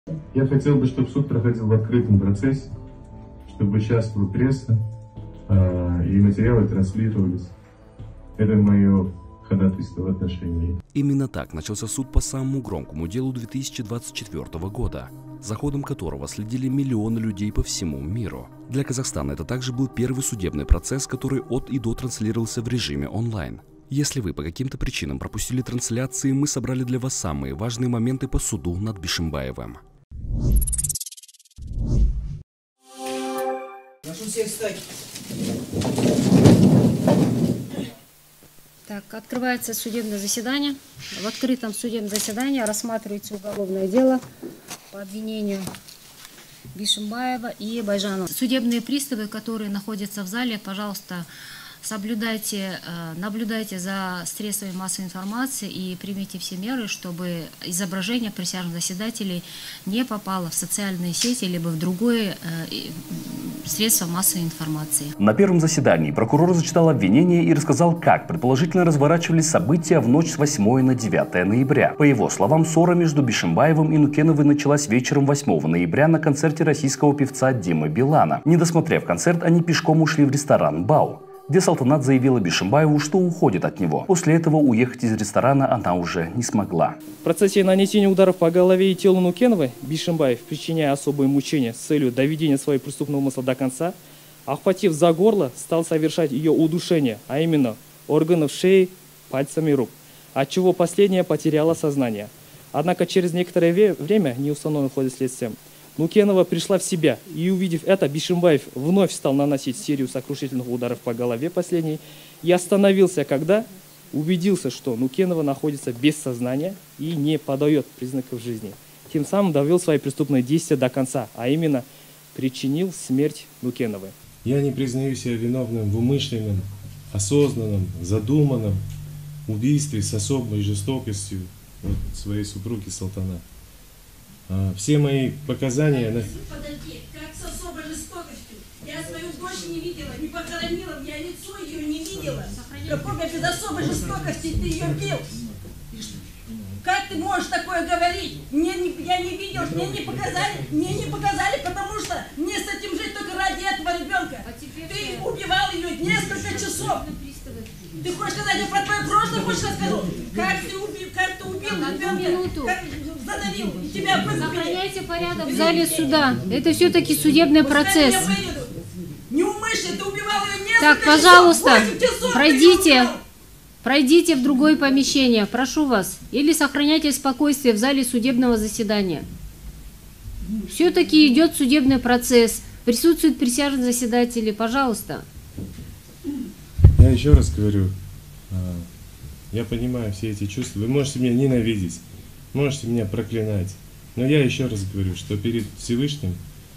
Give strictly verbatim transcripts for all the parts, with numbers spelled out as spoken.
Я хотел бы, чтобы суд проходил в открытом процессе, чтобы участвовала пресса, э, и материалы транслировались. Это мое ходатайство в отношении. Именно так начался суд по самому громкому делу две тысячи двадцать четвёртого года, за ходом которого следили миллионы людей по всему миру. Для Казахстана это также был первый судебный процесс, который от и до транслировался в режиме онлайн. Если вы по каким-то причинам пропустили трансляции, мы собрали для вас самые важные моменты по суду над Бишимбаевым. Прошу всех встать. Так, открывается судебное заседание. В открытом судебном заседании рассматривается уголовное дело по обвинению Бишимбаева и Байжанова. Судебные приставы, которые находятся в зале, пожалуйста, соблюдайте, наблюдайте за средствами массовой информации и примите все меры, чтобы изображение присяжных заседателей не попало в социальные сети либо в другое средства массовой информации. На первом заседании прокурор зачитал обвинение и рассказал, как предположительно разворачивались события в ночь с восьмого на девятое ноября. По его словам, ссора между Бишимбаевым и Нукеновой началась вечером восьмого ноября на концерте российского певца Димы Билана. Не досмотрев концерт, они пешком ушли в ресторан «Бау», где Салтанат заявила Бишимбаеву, что уходит от него. После этого уехать из ресторана она уже не смогла. В процессе нанесения ударов по голове и телу Нукеновой Бишимбаев, причиняя особые мучения с целью доведения своего преступного умысла до конца, охватив за горло, стал совершать ее удушение, а именно органов шеи, пальцами рук, отчего последняя потеряла сознание. Однако через некоторое время, не установлено в ходе следствия, Нукенова пришла в себя, и, увидев это, Бишимбаев вновь стал наносить серию сокрушительных ударов по голове последней и остановился, когда убедился, что Нукенова находится без сознания и не подает признаков жизни. Тем самым довел свои преступные действия до конца, а именно причинил смерть Нукеновой. Я не признаю себя виновным в умышленном, осознанном, задуманном убийстве с особой жестокостью вот, своей супруги Салтанат. Все мои показания... Подожди, как с особой жестокостью? Я свою дочь не видела, не похоронила, я лицо ее не видела. Какой без особой жестокости ты ее бил? Как ты можешь такое говорить? Мне не, я не видел, мне не показали, мне не показали, потому что мне с этим жить только ради этого ребенка. Ты убивал ее несколько часов. Ты хочешь сказать, я про твое прошлое хочешь расскажу? Как ты убил, как ты убил ребенка? Как задавил? И тебя выкупили. Сохраняйте порядок в зале суда. Это все-таки судебный процесс. Неумышленно ты убивал ее несколько Так, пожалуйста, часов, пройдите. Пройдите в другое помещение, прошу вас. Или сохраняйте спокойствие в зале судебного заседания. Все-таки идет судебный процесс. Присутствуют присяжные заседатели. Пожалуйста. Я еще раз говорю, я понимаю все эти чувства. Вы можете меня ненавидеть, можете меня проклинать. Но я еще раз говорю, что перед Всевышним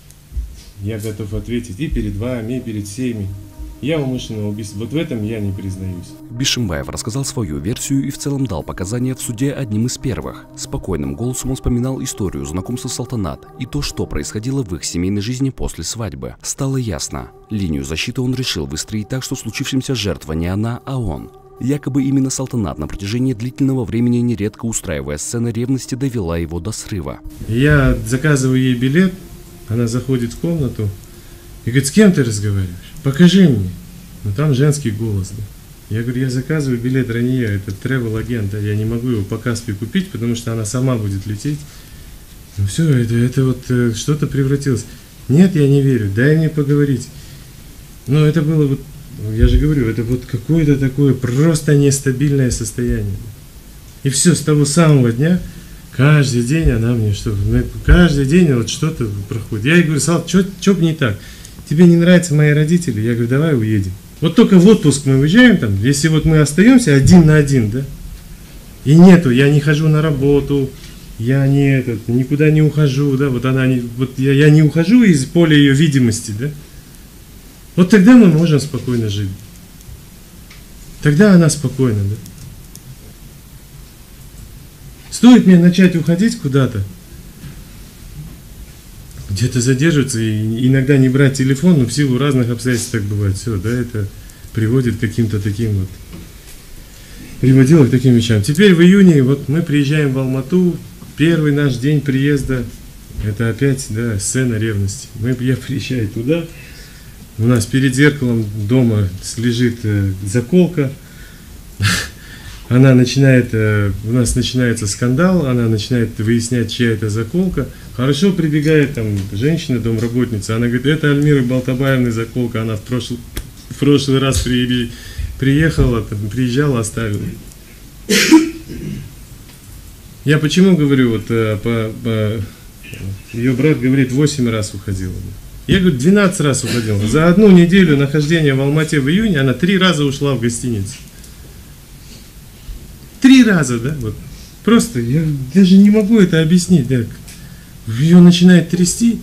я готов ответить и перед вами, и перед всеми. Я умышленного убийства. Вот в этом я не признаюсь. Бишимбаев рассказал свою версию и в целом дал показания в суде одним из первых. Спокойным голосом он вспоминал историю знакомства с Салтанат и то, что происходило в их семейной жизни после свадьбы. Стало ясно. Линию защиты он решил выстроить так, что случившимся жертва не она, а он. Якобы именно Салтанат на протяжении длительного времени, нередко устраивая сцены ревности, довела его до срыва. Я заказываю ей билет, она заходит в комнату и говорит: с кем ты разговариваешь? Покажи мне. Ну там женский голос. Да. Я говорю: я заказываю билет Рания, это travel агент, а я не могу его по Каспи купить, потому что она сама будет лететь. Ну все, это, это вот э, что-то превратилось. Нет, я не верю, дай мне поговорить. Ну это было вот, я же говорю, это вот какое-то такое просто нестабильное состояние. И все, с того самого дня, каждый день она мне что, каждый день вот что-то проходит. Я ей говорю: Сал, что бы не так? Тебе не нравятся мои родители? Я говорю: давай уедем. Вот только в отпуск мы уезжаем, там, если вот мы остаемся один на один, да, и нету, я не хожу на работу, я не этот, никуда не ухожу, да, вот она не, вот я, я не ухожу из поля ее видимости, да, вот тогда мы можем спокойно жить. Тогда она спокойна, да. Стоит мне начать уходить куда-то, где-то задерживаться и иногда не брать телефон, но в силу разных обстоятельств так бывает. Все, да, это приводит к каким-то таким вот, приводило к таким вещам. Теперь в июне вот мы приезжаем в Алмату, первый наш день приезда, Это опять, да, сцена ревности. Мы, я приезжаю туда, у нас перед зеркалом дома лежит э, заколка. Она начинает, э, у нас начинается скандал, она начинает выяснять, чья это заколка. Хорошо прибегает там женщина, домработница, она говорит, это Альмиры Балтабаевны заколка, она в прошлый, в прошлый раз при, приехала, там, приезжала, оставила. Я почему говорю, вот э, по, по, ее брат говорит, восемь раз уходила. Я говорю, двенадцать раз уходила. За одну неделю нахождения в Алмате в июне она три раза ушла в гостиницу. Три раза, да? Вот. Просто я даже не могу это объяснить. Да. Ее начинает трясти.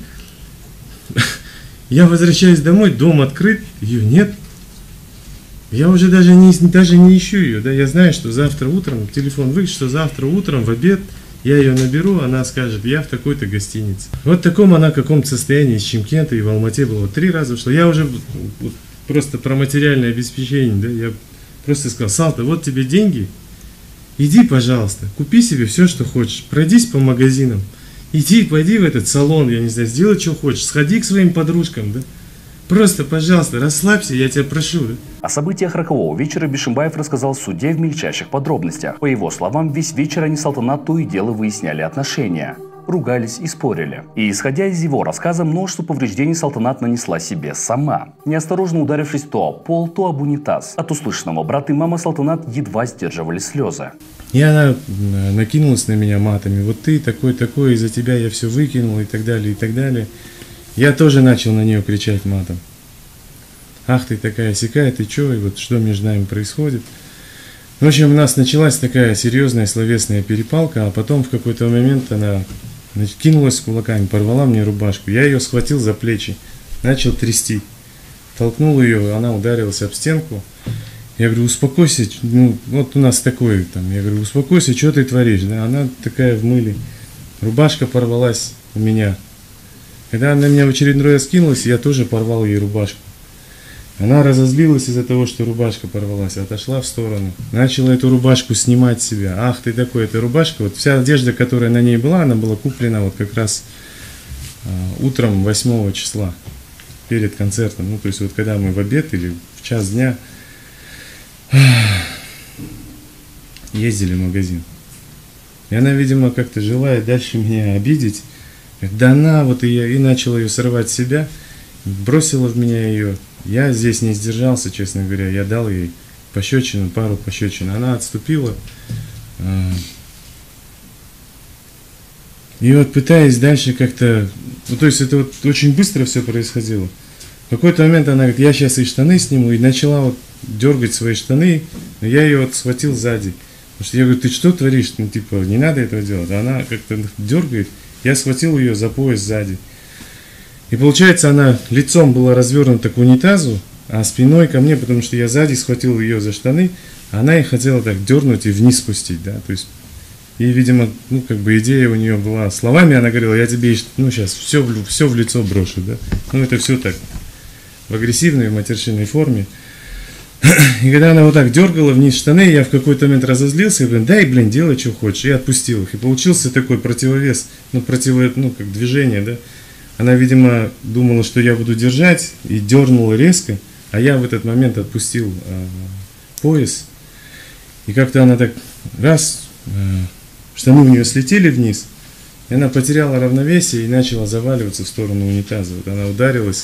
Я возвращаюсь домой, дом открыт, ее нет. Я уже даже не, даже не ищу ее. Да? Я знаю, что завтра утром, телефон выключит, что завтра утром в обед я ее наберу, она скажет, я в такой-то гостинице. Вот в таком она каком-то состоянии с Чимкента и в Алмате было. Три раза ушла. Я уже вот, просто про материальное обеспечение, да, я просто сказал, Салта, вот тебе деньги. Иди, пожалуйста, купи себе все, что хочешь, пройдись по магазинам, иди, пойди в этот салон, я не знаю, сделай, что хочешь, сходи к своим подружкам, да. Просто, пожалуйста, расслабься, я тебя прошу. Да? О событиях рокового вечера Бишимбаев рассказал суде в мельчайших подробностях. По его словам, весь вечер они с Салтанат то и дело выясняли отношения, ругались и спорили. И исходя из его рассказа, множество повреждений Салтанат нанесла себе сама, неосторожно ударившись то о пол, то об унитаз. От услышанного брат и мама Салтанат едва сдерживали слезы. И она накинулась на меня матами, вот ты такой-такой, из-за тебя я все выкинул и так далее, и так далее. Я тоже начал на нее кричать матом. Ах ты такая сякая, ты че, и вот что между нами происходит. В общем, у нас началась такая серьезная словесная перепалка, а потом в какой-то момент она кинулась кулаками, порвала мне рубашку. Я ее схватил за плечи, начал трясти. Толкнул ее, она ударилась об стенку. Я говорю, успокойся, ну вот у нас такое там. Я говорю, успокойся, что ты творишь? Да? Она такая в мыле. Рубашка порвалась у меня. Когда она на меня в очередной раз кинулась, я тоже порвал ей рубашку. Она разозлилась из-за того, что рубашка порвалась, отошла в сторону. Начала эту рубашку снимать с себя. Ах ты такой, эта рубашка. Вот вся одежда, которая на ней была, она была куплена вот как раз а, утром восьмого числа, перед концертом. Ну, то есть вот когда мы в обед или в час дня ездили в магазин. И она, видимо, как-то желая дальше меня обидеть, да на, вот и я, и начал ее срывать с себя, бросила в меня ее. Я здесь не сдержался, честно говоря, я дал ей пощечину, пару пощечин. Она отступила. И вот пытаясь дальше как-то, ну то есть это вот очень быстро все происходило. В какой-то момент она говорит, я сейчас и штаны сниму, и начала вот дергать свои штаны, но я ее вот схватил сзади. Потому что я говорю, ты что творишь? Ну типа, не надо этого делать. А она как-то дергает. Я схватил ее за пояс сзади. И получается, она лицом была развернута к унитазу, а спиной ко мне, потому что я сзади схватил ее за штаны, а она их хотела так дернуть и вниз спустить, да, то есть, и, видимо, ну, как бы идея у нее была, словами она говорила, я тебе, ну, сейчас все, все в лицо брошу, да, ну, это все так, в агрессивной, в матершинной форме. И когда она вот так дергала вниз штаны, я в какой-то момент разозлился и говорю, дай, блин, делай, что хочешь. И отпустил их. И получился такой противовес, ну, противо, ну, как движение, да. Она, видимо, думала, что я буду держать, и дернула резко, а я в этот момент отпустил э, пояс. И как-то она так, раз, э, штаны у нее слетели вниз, и она потеряла равновесие и начала заваливаться в сторону унитаза. Вот она ударилась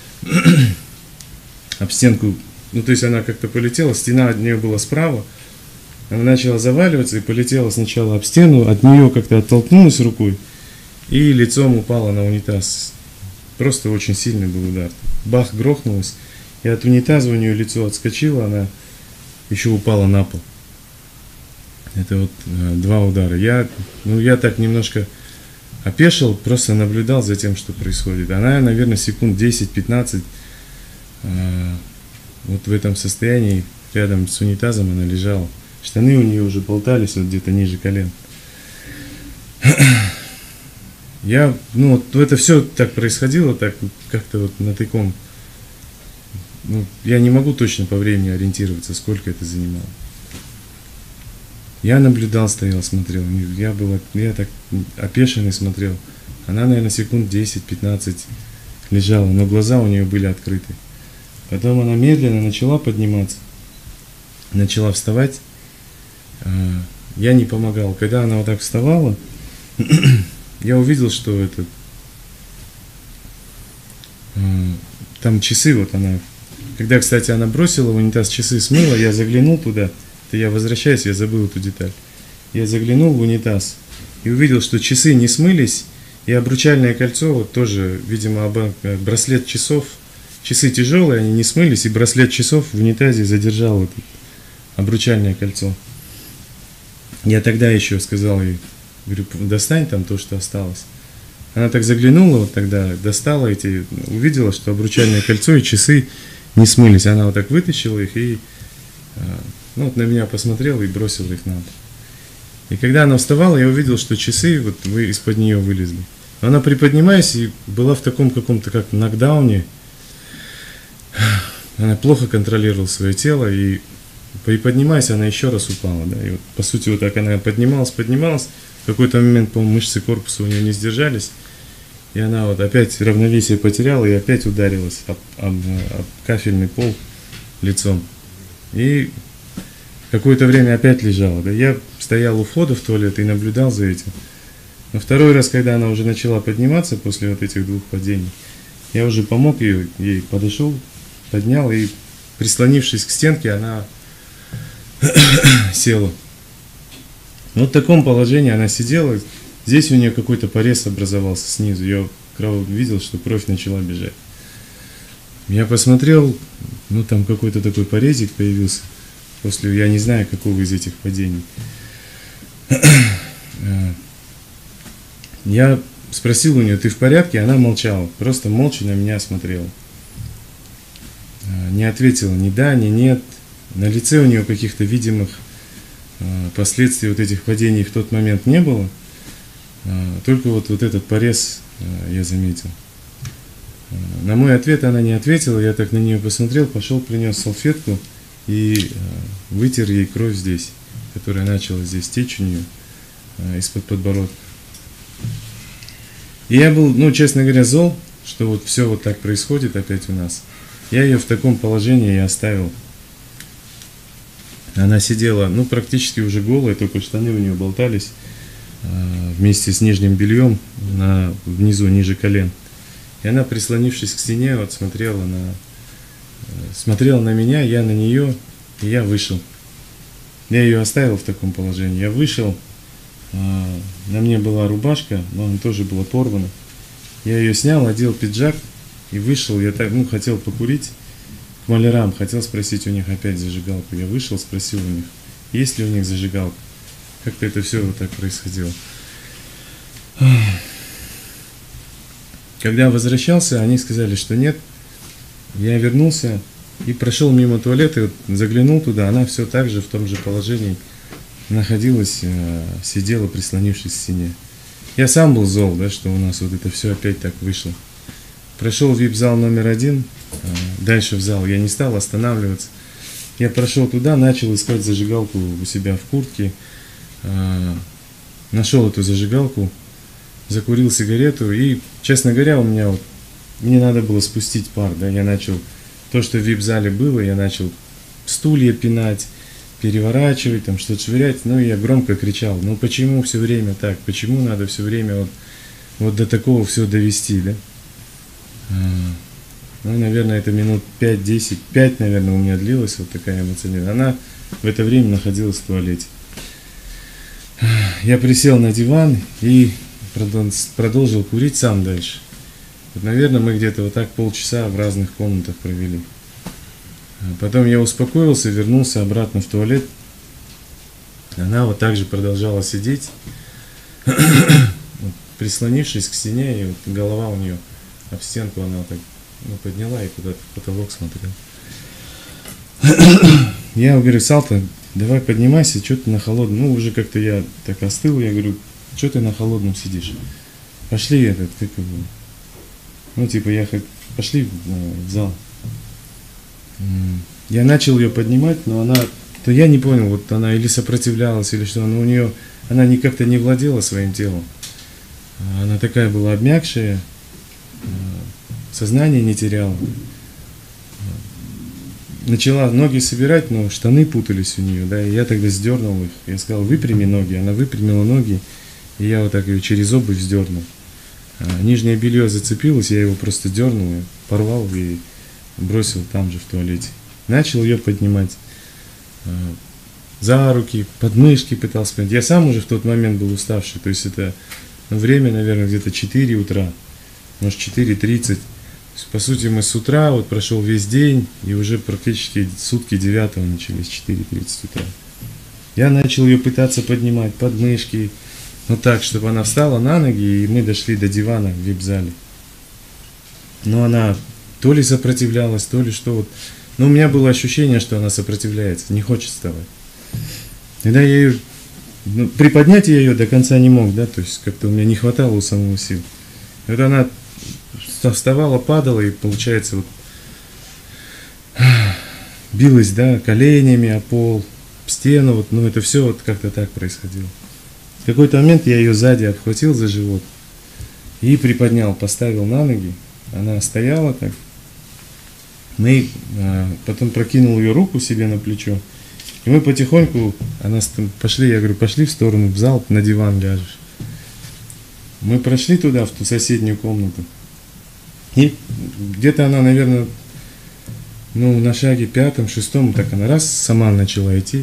об стенку. Ну, то есть она как-то полетела, стена от нее была справа, она начала заваливаться и полетела сначала об стену, от нее как-то оттолкнулась рукой и лицом упала на унитаз. Просто очень сильный был удар. Бах, грохнулась, и от унитаза у нее лицо отскочило, она еще упала на пол. Это вот э, два удара. Я, ну, я так немножко опешил, просто наблюдал за тем, что происходит. Она, наверное, секунд десять-пятнадцать э, вот в этом состоянии, рядом с унитазом она лежала. Штаны у нее уже болтались вот где-то ниже колен. Я, ну, вот это все так происходило, так как-то вот натыком. Ну, я не могу точно по времени ориентироваться, сколько это занимало. Я наблюдал, стоял, смотрел. Я был, я так опешенный смотрел. Она, наверное, секунд десять-пятнадцать лежала, но глаза у нее были открыты. Потом она медленно начала подниматься, начала вставать. Я не помогал. Когда она вот так вставала, я увидел, что это там часы, вот она. Когда, кстати, она бросила в унитаз часы, смыла, я заглянул туда. Это я возвращаюсь, я забыл эту деталь. Я заглянул в унитаз и увидел, что часы не смылись, и обручальное кольцо, вот тоже, видимо, браслет часов. Часы тяжелые, они не смылись, и браслет часов в унитазе задержал это обручальное кольцо. Я тогда еще сказал ей, говорю, достань там то, что осталось. Она так заглянула, вот тогда достала эти, увидела, что обручальное кольцо и часы не смылись. Она вот так вытащила их и ну, вот на меня посмотрела и бросила их на пол. И когда она вставала, я увидел, что часы вот вы из-под нее вылезли. Она, приподнимаясь, и была в таком каком-то как нокдауне. Она плохо контролировала свое тело, и приподнимаясь, она еще раз упала. Да? И вот, по сути, вот так она поднималась, поднималась. В какой-то момент, по-моему, мышцы корпуса у нее не сдержались. И она вот опять равновесие потеряла и опять ударилась об, об, об кафельный пол лицом. И какое-то время опять лежала. Да? Я стоял у входа в туалет и наблюдал за этим. Но второй раз, когда она уже начала подниматься после вот этих двух падений, я уже помог ей, ей подошел, поднял, и прислонившись к стенке, она села. Вот в таком положении она сидела. Здесь у нее какой-то порез образовался снизу. Я видел, что кровь начала бежать. Я посмотрел, ну там какой-то такой порезик появился после, я не знаю, какого из этих падений. Я спросил у нее, ты в порядке? Она молчала, просто молча на меня смотрела. Не ответила ни да, ни нет. На лице у нее каких-то видимых последствий вот этих падений в тот момент не было. Только вот, вот этот порез я заметил. На мой ответ она не ответила, я так на нее посмотрел, пошел, принес салфетку и вытер ей кровь здесь, которая начала здесь течь у нее из-под подбородка. И я был, ну, честно говоря, зол, что вот все вот так происходит опять у нас. Я ее в таком положении и оставил. Она сидела, ну, практически уже голая, только штаны у нее болтались э, вместе с нижним бельем на, внизу, ниже колен. И она, прислонившись к стене, вот смотрела на, э, смотрела на меня, я на нее, и я вышел. Я ее оставил в таком положении. Я вышел, э, на мне была рубашка, но она тоже была порвана. Я ее снял, одел пиджак и вышел. Я так, ну, хотел покурить. К малярам, хотел спросить у них опять зажигалку. Я вышел, спросил у них, есть ли у них зажигалка. Как-то это все вот так происходило. Когда возвращался, они сказали, что нет. Я вернулся и прошел мимо туалета, вот заглянул туда, она все так же в том же положении находилась, сидела, прислонившись к стене. Я сам был зол, да, что у нас вот это все опять так вышло. Прошел в вип-зал номер один, дальше в зал я не стал останавливаться. Я прошел туда, начал искать зажигалку у себя в куртке, нашел эту зажигалку, закурил сигарету и, честно говоря, у меня вот, мне надо было спустить пар, да, я начал, то, что в вип-зале было, я начал стулья пинать, переворачивать, там что-то швырять, ну и я громко кричал, ну почему все время так, почему надо все время вот, вот до такого все довести, да? Ну, наверное, это минут пять-десять, пять, наверное, у меня длилась вот такая эмоциональная. Она в это время находилась в туалете. Я присел на диван и продолжил курить сам дальше. Вот, наверное, мы где-то вот так полчаса в разных комнатах провели. Потом я успокоился, вернулся обратно в туалет. Она вот так же продолжала сидеть, вот, прислонившись к стене, и вот голова у нее об стенку, она так, ну, подняла и куда-то в потолок смотрела. Я говорю, Салта, давай поднимайся, что ты на холодном, ну уже как-то я так остыл, я говорю, что ты на холодном сидишь? Пошли этот, как его, ну типа я хоть, пошли в зал. Я начал ее поднимать, но она, то я не понял, вот она или сопротивлялась, или что, но у нее, она не как-то не владела своим телом. Она такая была обмякшая, сознание не теряла. Начала ноги собирать, но штаны путались у нее, да, и я тогда сдернул их. Я сказал, выпрями ноги. Она выпрямила ноги, и я вот так ее через обувь сдернул. А нижнее белье зацепилось, я его просто дернул, порвал и бросил там же в туалете. Начал ее поднимать за руки, подмышки пытался поднять. Я сам уже в тот момент был уставший, то есть это ну, время, наверное, где-то четыре утра, может четыре тридцать. По сути, мы с утра, вот прошел весь день, и уже практически сутки девятого начались, четыре тридцать утра. Я начал ее пытаться поднимать, подмышки, ну так, чтобы она встала на ноги, и мы дошли до дивана в вип-зале. Но она то ли сопротивлялась, то ли что вот. Но у меня было ощущение, что она сопротивляется, не хочет вставать. Тогда я ее, ну, приподнять я ее до конца не мог, да, то есть как-то у меня не хватало у самого сил. Вот она вставала, падала и, получается, вот билась, да, коленями о пол, в стену, вот, ну это все вот как-то так происходило. В какой-то момент я ее сзади обхватил за живот и приподнял, поставил на ноги. Она стояла так. Мы а, потом прокинул ее руку себе на плечо. И мы потихоньку, она пошли, я говорю, пошли в сторону, в зал, на диван ляжешь. Мы прошли туда, в ту соседнюю комнату. И где-то она, наверное, ну, на шаге пятом, шестом, так она раз сама начала идти.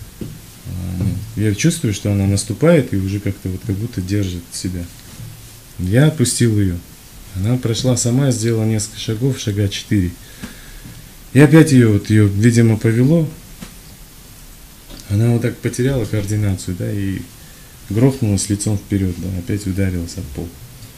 Я чувствую, что она наступает и уже как-то вот как будто держит себя. Я отпустил ее. Она прошла сама, сделала несколько шагов, шага четыре. И опять ее, вот ее, видимо, повело. Она вот так потеряла координацию, да, и грохнулась лицом вперед, да, опять ударилась об пол.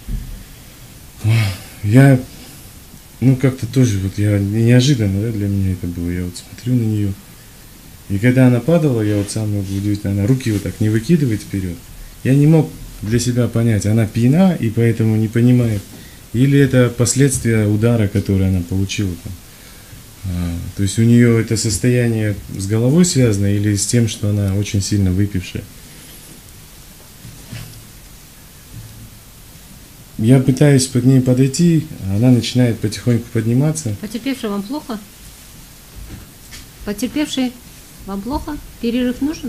Я, ну как-то тоже, вот я неожиданно, да, для меня это было. Я вот смотрю на нее. И когда она падала, я вот сам удивительно, она руки вот так не выкидывает вперед. Я не мог для себя понять, она пьяна и поэтому не понимает, или это последствия удара, который она получила там. А, то есть у нее это состояние с головой связано или с тем, что она очень сильно выпившая. Я пытаюсь под ней подойти, а она начинает потихоньку подниматься. Потерпевший, вам плохо? Потерпевший, вам плохо? Перерыв нужен?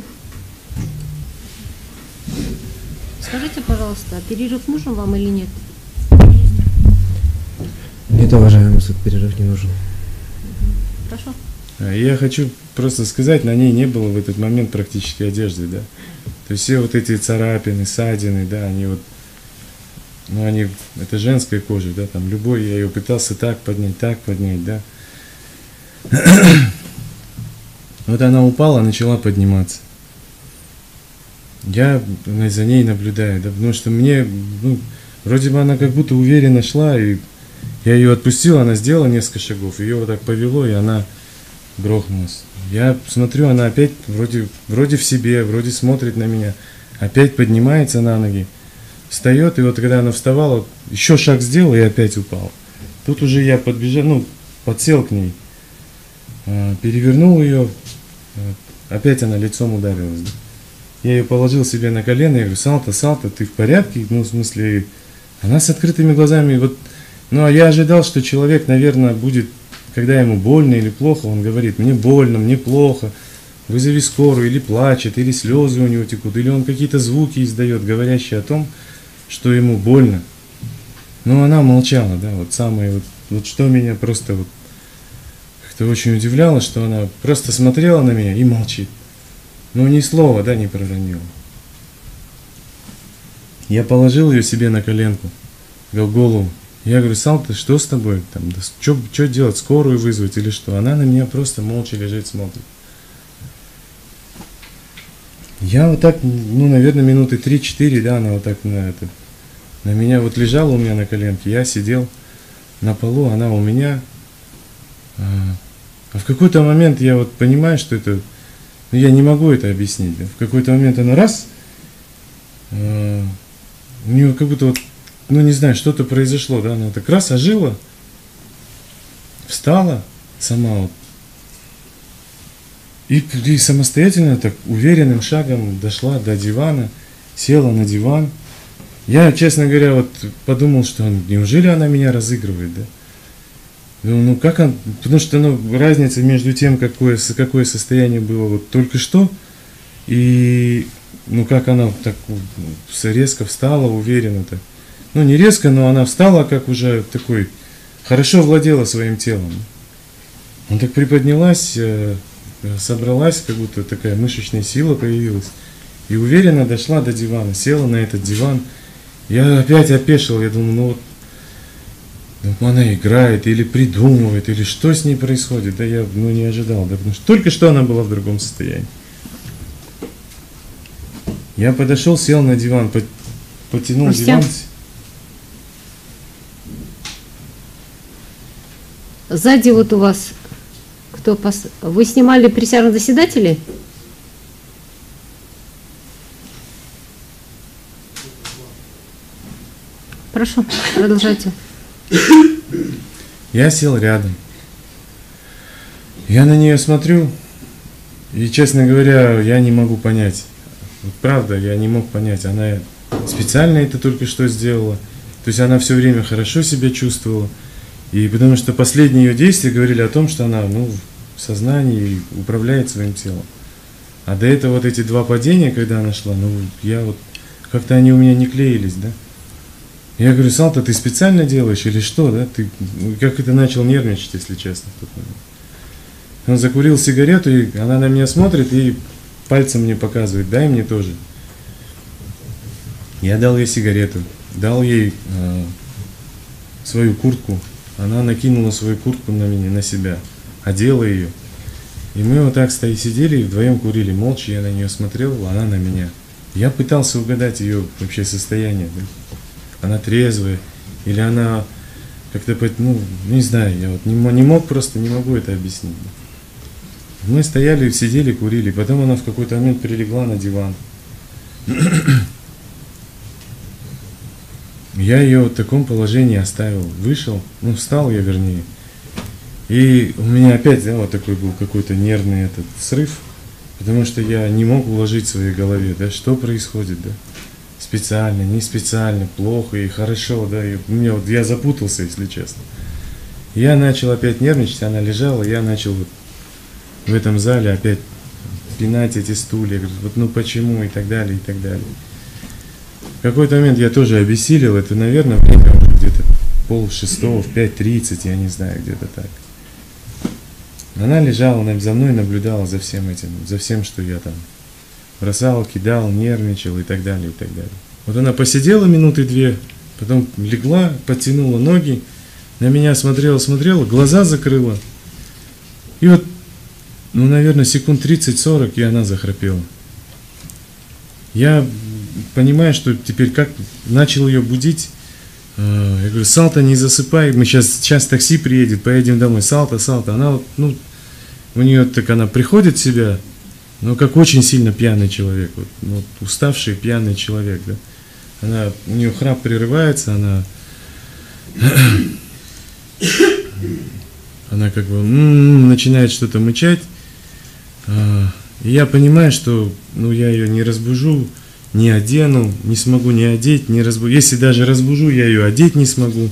Скажите, пожалуйста, перерыв нужен вам или нет? Нет, уважаемый суд, перерыв не нужен. Хорошо. Я хочу просто сказать, на ней не было в этот момент практически одежды, да. То есть все вот эти царапины, ссадины, да, они вот, ну они, это женская кожа, да, там любой, я ее пытался так поднять, так поднять, да. Вот она упала, начала подниматься. Я за ней наблюдаю, да, потому что мне, ну, вроде бы она как будто уверенно шла, и я ее отпустил, она сделала несколько шагов, ее вот так повело, и она грохнулась. Я смотрю, она опять вроде, вроде в себе, вроде смотрит на меня, опять поднимается на ноги, встает, и вот когда она вставала, еще шаг сделал и опять упал. Тут уже я подбежал, ну, подсел к ней, перевернул ее, опять она лицом ударилась. Да? Я ее положил себе на колено, я говорю, Салта, Салта, ты в порядке? Ну, в смысле, она с открытыми глазами, вот, ну, а я ожидал, что человек, наверное, будет, когда ему больно или плохо, он говорит, мне больно, мне плохо, вызови скорую, или плачет, или слезы у него текут, или он какие-то звуки издает, говорящие о том, что ему больно. Но она молчала, да, вот самое, вот, вот что меня просто вот как-то очень удивляло, что она просто смотрела на меня и молчит. Ну, ни слова, да, не проронила. Я положил ее себе на коленку, в голову. Я говорю, Салта, что с тобой? Там, да, что, что делать, скорую вызвать или что? Она на меня просто молча лежит, смотрит. Я вот так, ну, наверное, минуты три-четыре, да, она вот так на, это, на меня вот лежала у меня на коленке. Я сидел на полу, она у меня. А, а в какой-то момент я вот понимаю, что это... Ну, я не могу это объяснить. Да. В какой-то момент она раз... А, у нее как будто вот... Ну, не знаю, что-то произошло, да, она так раз ожила, встала сама вот, и, и самостоятельно так уверенным шагом дошла до дивана, села на диван, Я, честно говоря, вот подумал, что он, неужели она меня разыгрывает, да? Ну, ну как он, потому что ну, разница между тем, какое, какое состояние было вот только что, и ну как она так резко встала, уверенно так. Ну не резко, но она встала как уже такой, хорошо владела своим телом. Он так приподнялась, собралась, как будто такая мышечная сила появилась. И уверенно дошла до дивана, села на этот диван. Я опять опешил, я думаю, ну вот ну, она играет или придумывает, или что с ней происходит. Да я ну, не ожидал, да, потому что только что она была в другом состоянии. Я подошел, сел на диван, потянул Костя? диван. Сзади вот у вас кто пос... Вы снимали присяжных заседателей? Прошу, продолжайте. Я сел рядом. Я на нее смотрю, и, честно говоря, я не могу понять. Вот правда, я не мог понять. Она специально это только что сделала. То есть она все время хорошо себя чувствовала. И потому что последние ее действия говорили о том, что она ну, в сознании управляет своим телом. А до этого вот эти два падения, когда она шла, ну я вот как-то они у меня не клеились, да. Я говорю, Салта, ты специально делаешь или что, да? Ты как это начал нервничать, если честно, в тот момент. Он закурил сигарету, и она на меня смотрит и пальцем мне показывает, дай мне тоже. Я дал ей сигарету, дал ей э, свою куртку. Она накинула свою куртку на меня, на себя, одела ее. И мы вот так стои, сидели и вдвоем курили, молча, я на нее смотрел, она на меня. Я пытался угадать ее вообще состояние, да? Она трезвая, или она как-то, ну, не знаю, я вот не, не мог просто, не могу это объяснить. Мы стояли, сидели, курили, потом она в какой-то момент прилегла на диван. Я ее в таком положении оставил, вышел, ну встал я вернее. И у меня опять, да, вот такой был какой-то нервный этот срыв, потому что я не мог уложить в своей голове, да, что происходит, да. Специально, не специально, плохо и хорошо, да, и у меня вот я запутался, если честно. Я начал опять нервничать, она лежала, я начал вот в этом зале опять пинать эти стулья, говорю, вот ну почему и так далее, и так далее. В какой-то момент я тоже обессилел, это, наверное, время уже где-то пол шестого, в пять тридцать, я не знаю, где-то так. Она лежала, она за мной наблюдала за всем этим, за всем, что я там бросал, кидал, нервничал и так далее, и так далее. Вот она посидела минуты две, потом легла, подтянула ноги, на меня смотрела, смотрела, глаза закрыла. И вот, ну, наверное, секунд тридцать-сорок, и она захрапела. Я понимаю, что теперь как начал ее будить. Я говорю, Салта, не засыпай, мы сейчас, сейчас такси приедет, поедем домой. Салта, Салта, она вот, ну, у нее так она приходит в себя, ну, как очень сильно пьяный человек, вот, вот, уставший пьяный человек, да. Она, у нее храп прерывается, она, она как бы м-м, начинает что-то мычать, и я понимаю, что, ну, я ее не разбужу, не одену, не смогу не одеть, не разбужу. Если даже разбужу, я ее одеть не смогу.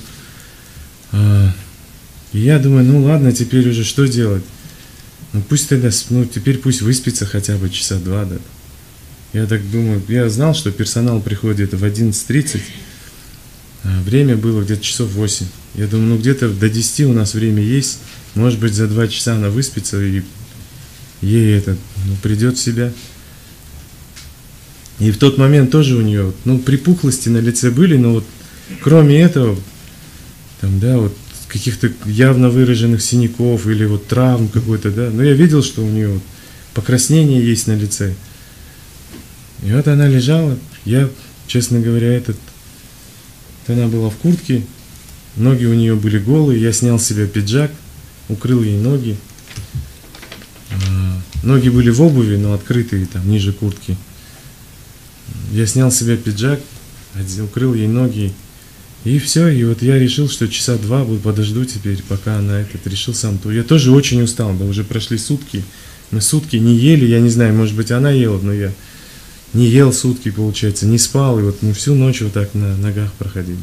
И я думаю, ну ладно, теперь уже что делать? Ну пусть тогда, ну теперь пусть выспится хотя бы часа два, да. Я так думаю, я знал, что персонал приходит в одиннадцать тридцать, а время было где-то часов восемь. Я думаю, ну где-то до десяти у нас время есть, может быть за два часа она выспится и ей это, ну, придет в себя. И в тот момент тоже у нее, ну, припухлости на лице были, но вот кроме этого, там, да, вот каких-то явно выраженных синяков или вот травм какой-то, да, но я видел, что у нее вот покраснение есть на лице. И вот она лежала, я, честно говоря, этот, она была в куртке, ноги у нее были голые, я снял с себя пиджак, укрыл ей ноги. Ноги были в обуви, но открытые, там, ниже куртки. Я снял с себя пиджак, укрыл ей ноги, и все. И вот я решил, что часа два буду подожду теперь, пока она этот решил сам. То я тоже очень устал, да, уже прошли сутки. Мы сутки не ели, я не знаю, может быть она ела, но я не ел сутки, получается, не спал, и вот мы всю ночь вот так на ногах проходили.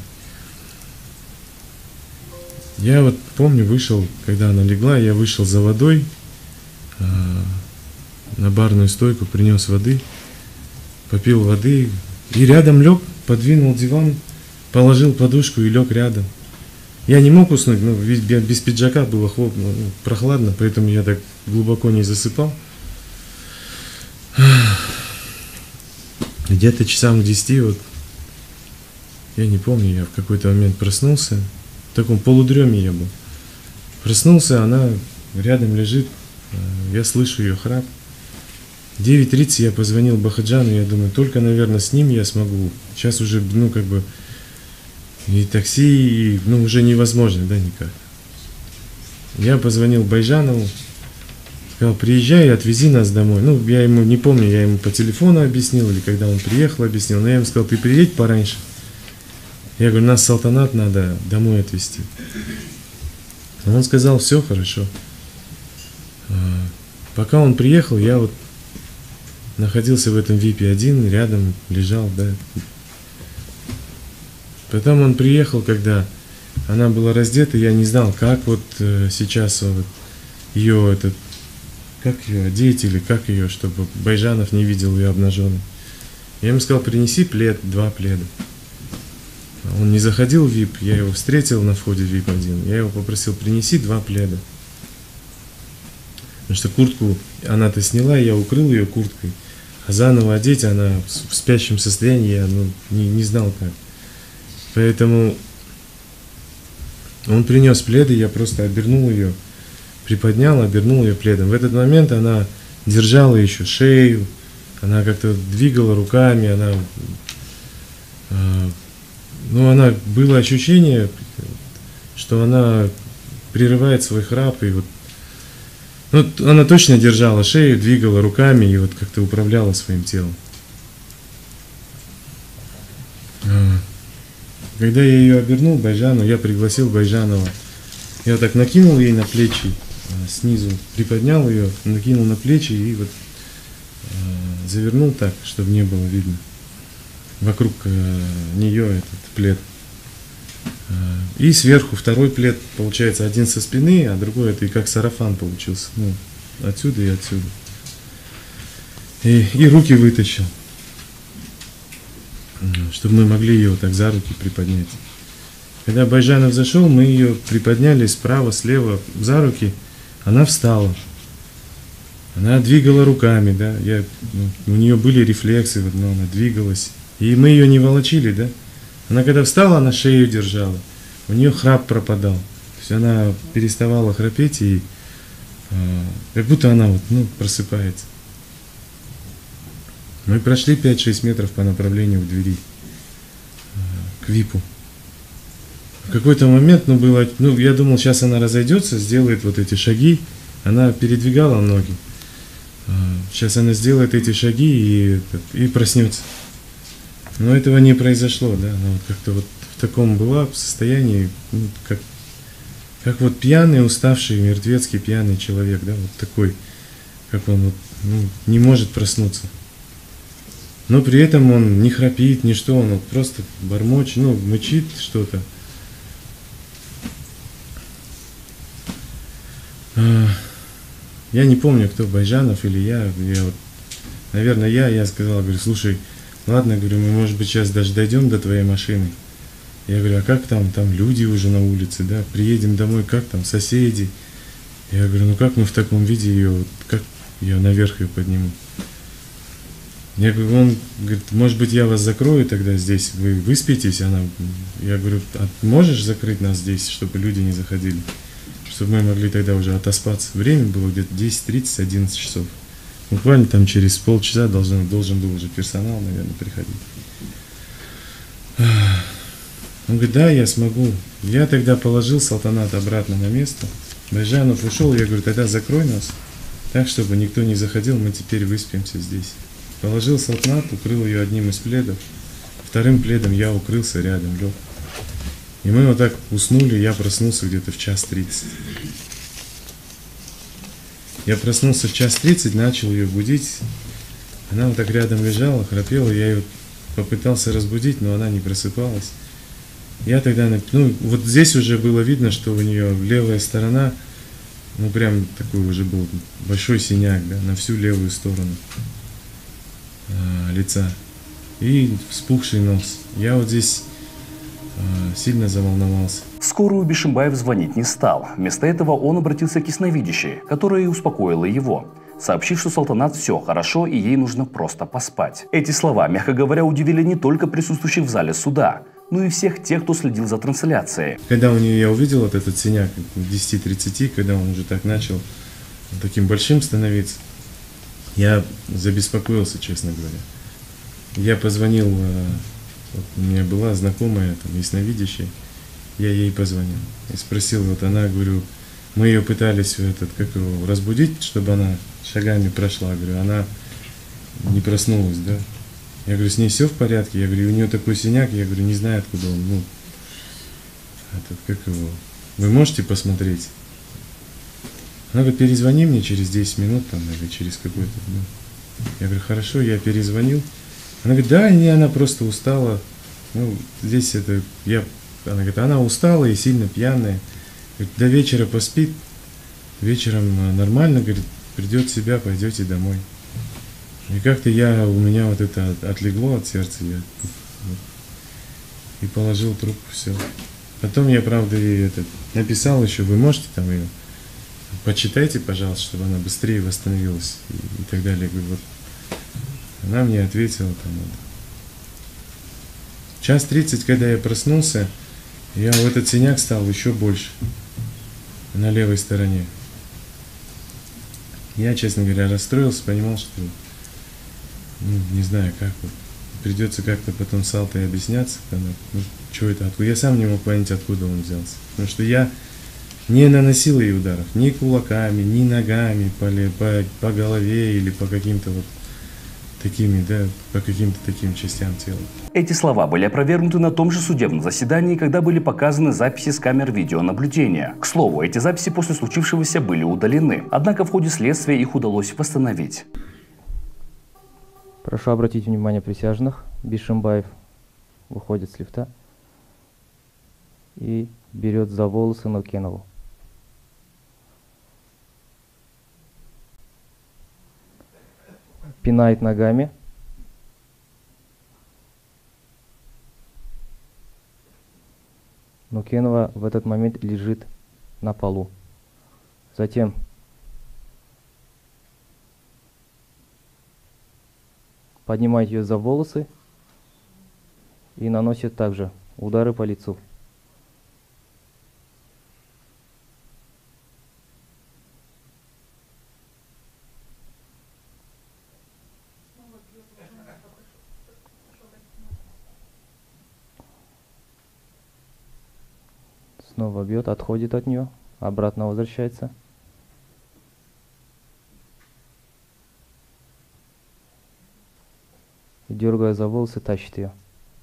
Я вот помню, вышел, когда она легла, я вышел за водой, а, на барную стойку, принес воды, попил воды, и рядом лег, подвинул диван, положил подушку и лег рядом. Я не мог уснуть, но ведь без пиджака было холодно, ну, прохладно, поэтому я так глубоко не засыпал. Где-то часам к десяти, вот, я не помню, я в какой-то момент проснулся, в таком полудреме я был. Проснулся, она рядом лежит, я слышу ее храп. В девять тридцать я позвонил Бахаджану, я думаю, только, наверное, с ним я смогу. Сейчас уже, ну, как бы, и такси, и, ну, уже невозможно, да, никак. Я позвонил Байжанову, сказал, приезжай, отвези нас домой. Ну, я ему, не помню, я ему по телефону объяснил, или когда он приехал, объяснил, но я ему сказал, ты приедь пораньше. Я говорю, нас Салтанат надо домой отвезти. Он сказал, все хорошо. Пока он приехал, я вот находился в этом випе один, рядом лежал, да. Потом он приехал, когда она была раздета, я не знал, как вот э, сейчас вот, ее этот, как ее одеть или как ее, чтобы Байжанов не видел ее обнаженной. Я ему сказал, принеси плед, два пледа. Он не заходил в вип, я его встретил на входе в вип один, я его попросил, принеси два пледа. Потому что куртку она-то сняла, я укрыл ее курткой, а заново одеть она в спящем состоянии, я ну, не, не знал как. Поэтому он принес пледы, я просто обернул ее, приподнял, обернул ее пледом. В этот момент она держала еще шею, она как-то двигала руками, она, э, ну, она, было ощущение, что она прерывает свой храп, и вот, ну, она точно держала шею, двигала руками и вот как-то управляла своим телом. Когда я ее обернул, Байжану, я пригласил Байжанова. Я вот так накинул ей на плечи, снизу приподнял ее, накинул на плечи и вот э, завернул так, чтобы не было видно вокруг э, нее этот плед. Э, и сверху второй плед, получается, один со спины, а другой это и как сарафан получился. Ну, отсюда и отсюда. И, и руки вытащил, чтобы мы могли ее вот так за руки приподнять. Когда Байжанов зашел, мы ее приподняли справа, слева за руки, она встала. Она двигала руками, да, я, ну, у нее были рефлексы, вот, но она двигалась. И мы ее не волочили, да. Она когда встала, она шею держала, у нее храп пропадал. То есть она переставала храпеть, и э, как будто она вот, ну, просыпается. Мы прошли пять-шесть метров по направлению к двери, к випу. В какой-то момент, ну, было, ну, я думал, сейчас она разойдется, сделает вот эти шаги. Она передвигала ноги. Сейчас она сделает эти шаги и, и проснется. Но этого не произошло, да. Она вот как-то вот в таком была в состоянии, ну, как, как вот пьяный, уставший, мертвецкий пьяный человек, да, вот такой, как он вот, ну, не может проснуться. Но при этом он не храпит, ни что, он вот просто бормочет, ну, мычит что-то. Я не помню, кто, Байжанов или я, я вот, наверное, я, я сказал, говорю, слушай, ладно, говорю, мы, может быть, сейчас даже дойдем до твоей машины. Я говорю, а как там, там люди уже на улице, да, приедем домой, как там, соседи? Я говорю, ну как мы в таком виде ее, как я наверх ее подниму? Я говорю, он говорит, может быть, я вас закрою тогда здесь, вы выспитесь? Она, я говорю, а можешь закрыть нас здесь, чтобы люди не заходили? Чтобы мы могли тогда уже отоспаться. Время было где-то десять тридцать, одиннадцать часов. Буквально там через полчаса должен, должен был уже персонал, наверное, приходить. Он говорит, да, я смогу. Я тогда положил Салтанат обратно на место. Байжанов ушел, я говорю, тогда закрой нас, так, чтобы никто не заходил, мы теперь выспимся здесь. Положил Салтанат, укрыл ее одним из пледов. Вторым пледом я укрылся рядом, лег. И мы вот так уснули, я проснулся где-то в час тридцать. Я проснулся в час тридцать, начал ее будить. Она вот так рядом лежала, храпела, я ее попытался разбудить, но она не просыпалась. Я тогда, ну, вот здесь уже было видно, что у нее левая сторона, ну, прям такой уже был большой синяк, да, на всю левую сторону а, лица. И вспухший нос. Я вот здесь а, сильно заволновался. В скорую Бишимбаев звонить не стал. Вместо этого он обратился к ясновидящей, которая и успокоила его, сообщив, что Салтанат все хорошо и ей нужно просто поспать. Эти слова, мягко говоря, удивили не только присутствующих в зале суда, но и всех тех, кто следил за трансляцией. Когда у нее я увидел вот этот синяк к десяти тридцати, когда он уже так начал таким большим становиться, я забеспокоился, честно говоря. Я позвонил, вот у меня была знакомая, там, ясновидящая, я ей позвонил и спросил, вот она, говорю, мы ее пытались этот, как его, разбудить, чтобы она шагами прошла, говорю, она не проснулась, да. Я говорю, с ней все в порядке? Я говорю, у нее такой синяк, я говорю, не знаю, откуда он, ну, этот, как его, вы можете посмотреть? Она говорит, перезвони мне через десять минут, там, или через какой-то, ну. Я говорю, хорошо, я перезвонил. Она говорит, да, не, она просто устала, ну, здесь это, я, она говорит, она устала и сильно пьяная, говорит, до вечера поспит, вечером нормально, говорит, придет в себя, пойдете домой. И как-то я, у меня вот это отлегло от сердца, я и положил трубку, все. Потом я, правда, ей это, написал еще, вы можете там ее, почитайте, пожалуйста, чтобы она быстрее восстановилась и, и так далее. Я говорю, вот. Она мне ответила там. Вот. Час тридцать, когда я проснулся, я, этот синяк стал еще больше на левой стороне. Я, честно говоря, расстроился, понимал, что ну, не знаю, как вот. Придется как-то потом с Алтой объясняться, там, ну, что это, откуда. Я сам не мог понять, откуда он взялся. Потому что я не наносил ей ударов ни кулаками, ни ногами по, по, по голове или по каким-то вот такими, да, по каким-то таким частям тела. Эти слова были опровергнуты на том же судебном заседании, когда были показаны записи с камер видеонаблюдения. К слову, эти записи после случившегося были удалены, однако в ходе следствия их удалось восстановить. Прошу обратить внимание присяжных. Бишимбаев выходит с лифта и берет за волосы Нукенову. Пинает ногами. Нукенова в этот момент лежит на полу. Затем поднимает ее за волосы и наносит также удары по лицу. Снова бьет, отходит от нее, обратно возвращается. И, дергая за волосы, тащит ее.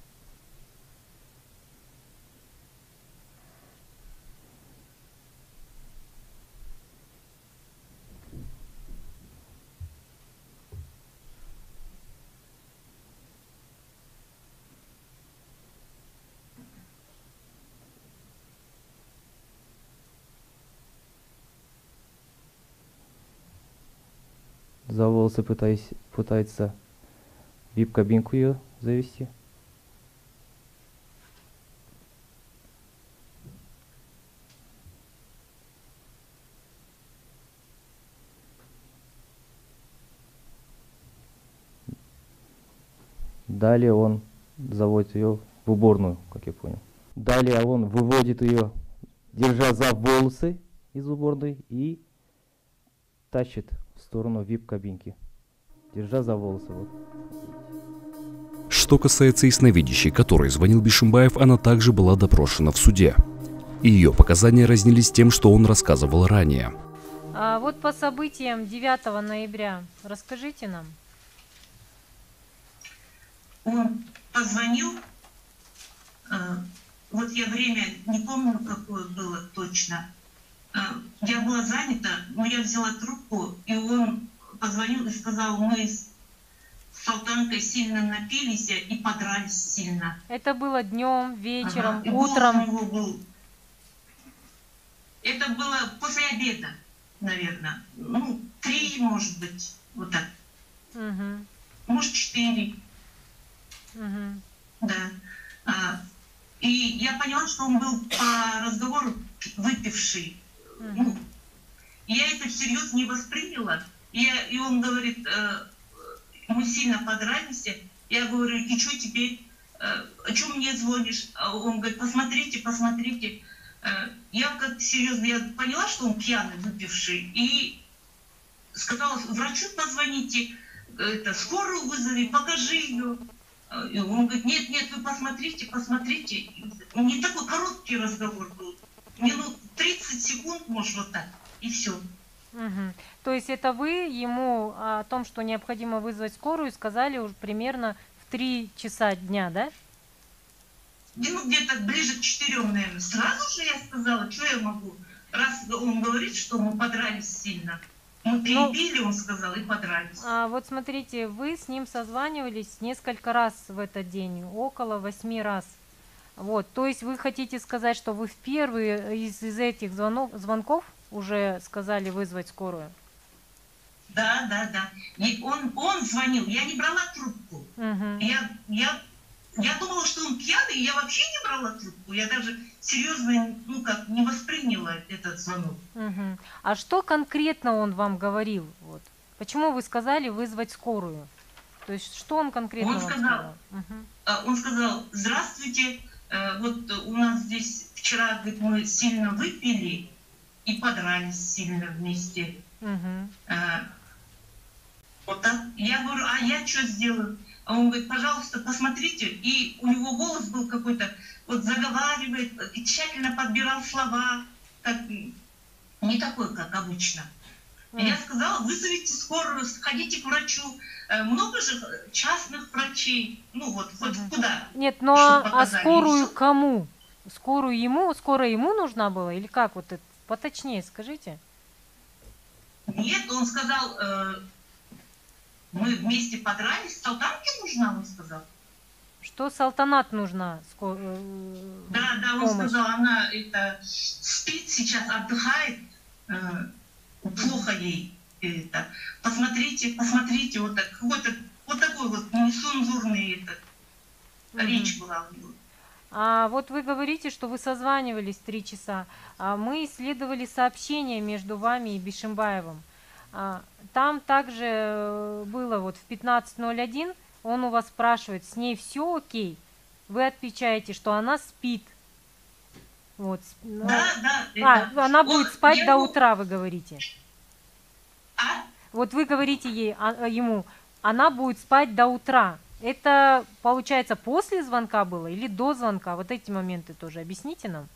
За волосы пытаясь, пытается ви ай пи-кабинку ее завести. Далее он заводит ее в уборную, как я понял. Далее он выводит ее, держа за волосы из уборной, и тащит в сторону ви ай пи-кабинки, держа за волосы. Вот. Что касается ясновидящей, которой звонил Бишимбаев, она также была допрошена в суде. И ее показания разнились с тем, что он рассказывал ранее. А вот по событиям девятого ноября расскажите нам. Он позвонил, вот я время не помню, какое было точно. Я была занята, но я взяла трубку, и он позвонил и сказал, мы с Салтанкой сильно напились и подрались сильно. Это было днем, вечером, Ага. И голос утром. у него был. Это было после обеда, наверное. Ну, три, может быть, вот так. Угу. Может, четыре. Угу. Да. А, и я поняла, что он был по разговору выпивший. Угу. Ну, я это всерьез не восприняла. Я, и он говорит, э, мы сильно подрались. Я говорю, и что теперь? Э, о чем мне звонишь? А он говорит, посмотрите, посмотрите. Э, я как серьезно, я поняла, что он пьяный, выпивший. И сказала, врачу позвоните, это, скорую вызови, покажи ее. И он говорит, нет, нет, вы посмотрите, посмотрите. Не такой короткий разговор был. Минут тридцать секунд, может, вот так. И все. Угу. То есть это вы ему о том, что необходимо вызвать скорую, сказали уже примерно в три часа дня, да? Ну, где-то ближе к четырем, наверное. Сразу же я сказала, что я могу. Раз он говорит, что мы подрались сильно. Мы перепили, он сказал, и подрались. А вот смотрите, вы с ним созванивались несколько раз в этот день, около восьми раз. Вот, то есть вы хотите сказать, что вы в первый из, из этих звонов, звонков уже сказали вызвать скорую? Да, да, да. И он, он звонил, я не брала трубку. Угу. Я, я, я думала, что он пьяный, я вообще не брала трубку. Я даже серьезно, ну как, не восприняла этот звонок. Угу. А что конкретно он вам говорил? Вот. Почему вы сказали вызвать скорую? То есть что он конкретно Он вам сказал, сказал? Угу. Он сказал, здравствуйте, вот у нас здесь вчера, говорит, мы сильно выпили и подрались сильно вместе. Угу. Вот так. Я говорю, а я что сделаю? А он говорит, пожалуйста, посмотрите. И у него голос был какой-то, вот заговаривает, и тщательно подбирал слова, как, не такой, как обычно. И я сказала, вызовите скорую, сходите к врачу. Много же частных врачей, ну вот, вот Угу. куда? Нет, но а скорую кому? Скорую ему? Скорая ему нужна была? Или как? Вот это поточнее скажите. Нет, он сказал, э, мы вместе подрались, Салтанке нужна, он сказал. Что Салтанат нужна? Скор... э, Да, да, он помощь. сказал, она это, спит сейчас, отдыхает, э, плохо ей. Это. Посмотрите, посмотрите, вот, так, вот, вот такой вот нецензурный это, Угу. речь была у него. А вот вы говорите, что вы созванивались три часа. А мы исследовали сообщения между вами и Бишимбаевым. А, там также было вот в пятнадцать ноль один, он у вас спрашивает, с ней все окей? Вы отвечаете, что она спит. Вот. Да, да. А, это, она будет он, спать до его... утра, вы говорите. А? Вот вы говорите ей, а, ему, она будет спать до утра. Это, получается, после звонка было или до звонка? Вот эти моменты тоже объясните нам.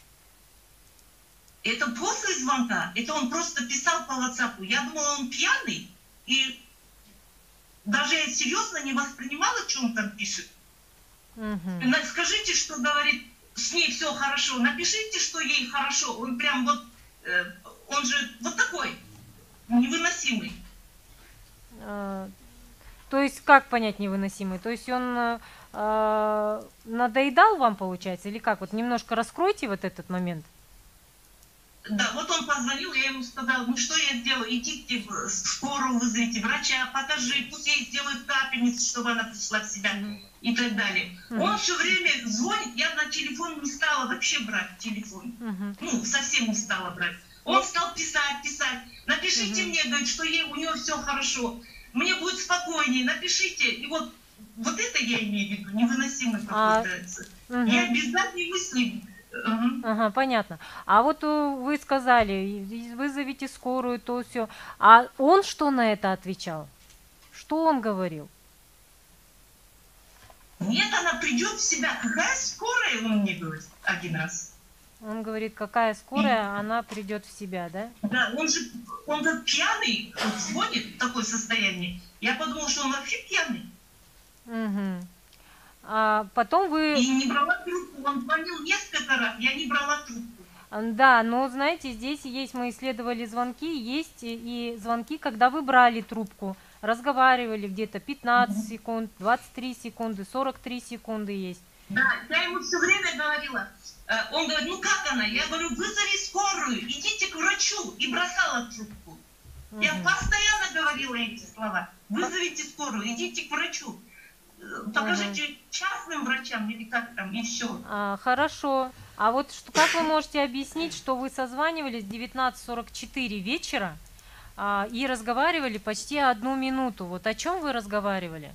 Это после звонка. Это он просто писал по WhatsApp. Я думала, он пьяный. И даже я серьезно не воспринимала, что он там пишет. Угу. Скажите, что говорит, с ней все хорошо. Напишите, что ей хорошо. Он прям вот, э, он же вот такой, невыносимый. А, то есть, как понять невыносимый? То есть он э, надоедал вам, получается, или как? Вот немножко раскройте вот этот момент. Да, вот он позвонил, я ему сказала, ну что я сделаю, идите в скорую вызовите, врача, покажи, пусть ей сделают капельницу, чтобы она пришла в себя и так далее. Uh-huh. Он все время звонит, я на телефон не стала вообще брать телефон, uh-huh. ну совсем не стала брать. Он стал писать, писать, напишите uh-huh. мне, говорит, что ей, у нее все хорошо, мне будет спокойнее, напишите, и вот, вот это я имею в виду, невыносимый какой-то, uh-huh. не обязательно мысли. Uh-huh. Ага, понятно. А вот вы сказали, вызовите скорую, то все. А он что на это отвечал? Что он говорил? Нет, она придет в себя. Какая скорая, он мне говорит один раз. Он говорит, какая скорая, она придет в себя, да? Да, он же, он как пьяный, он звонит в такое состояние. Я подумала, что он вообще пьяный. Угу. А потом вы... И не брала трубку, он звонил несколько раз, я не брала трубку. Да, но знаете, здесь есть, мы исследовали звонки, есть и звонки, когда вы брали трубку. разговаривали где-то пятнадцать секунд, двадцать три секунды, сорок три секунды есть. Да, я ему все время говорила. Он говорит, ну как она? Я говорю, вызови скорую, идите к врачу. И бросала трубку. Угу. Я постоянно говорила эти слова. Вызовите скорую, идите к врачу. Покажите угу. частным врачам или как там, и все. А, хорошо. А вот что, как вы можете объяснить, что вы созванивались в девятнадцать сорок четыре вечера а, и разговаривали почти одну минуту? Вот о чем вы разговаривали?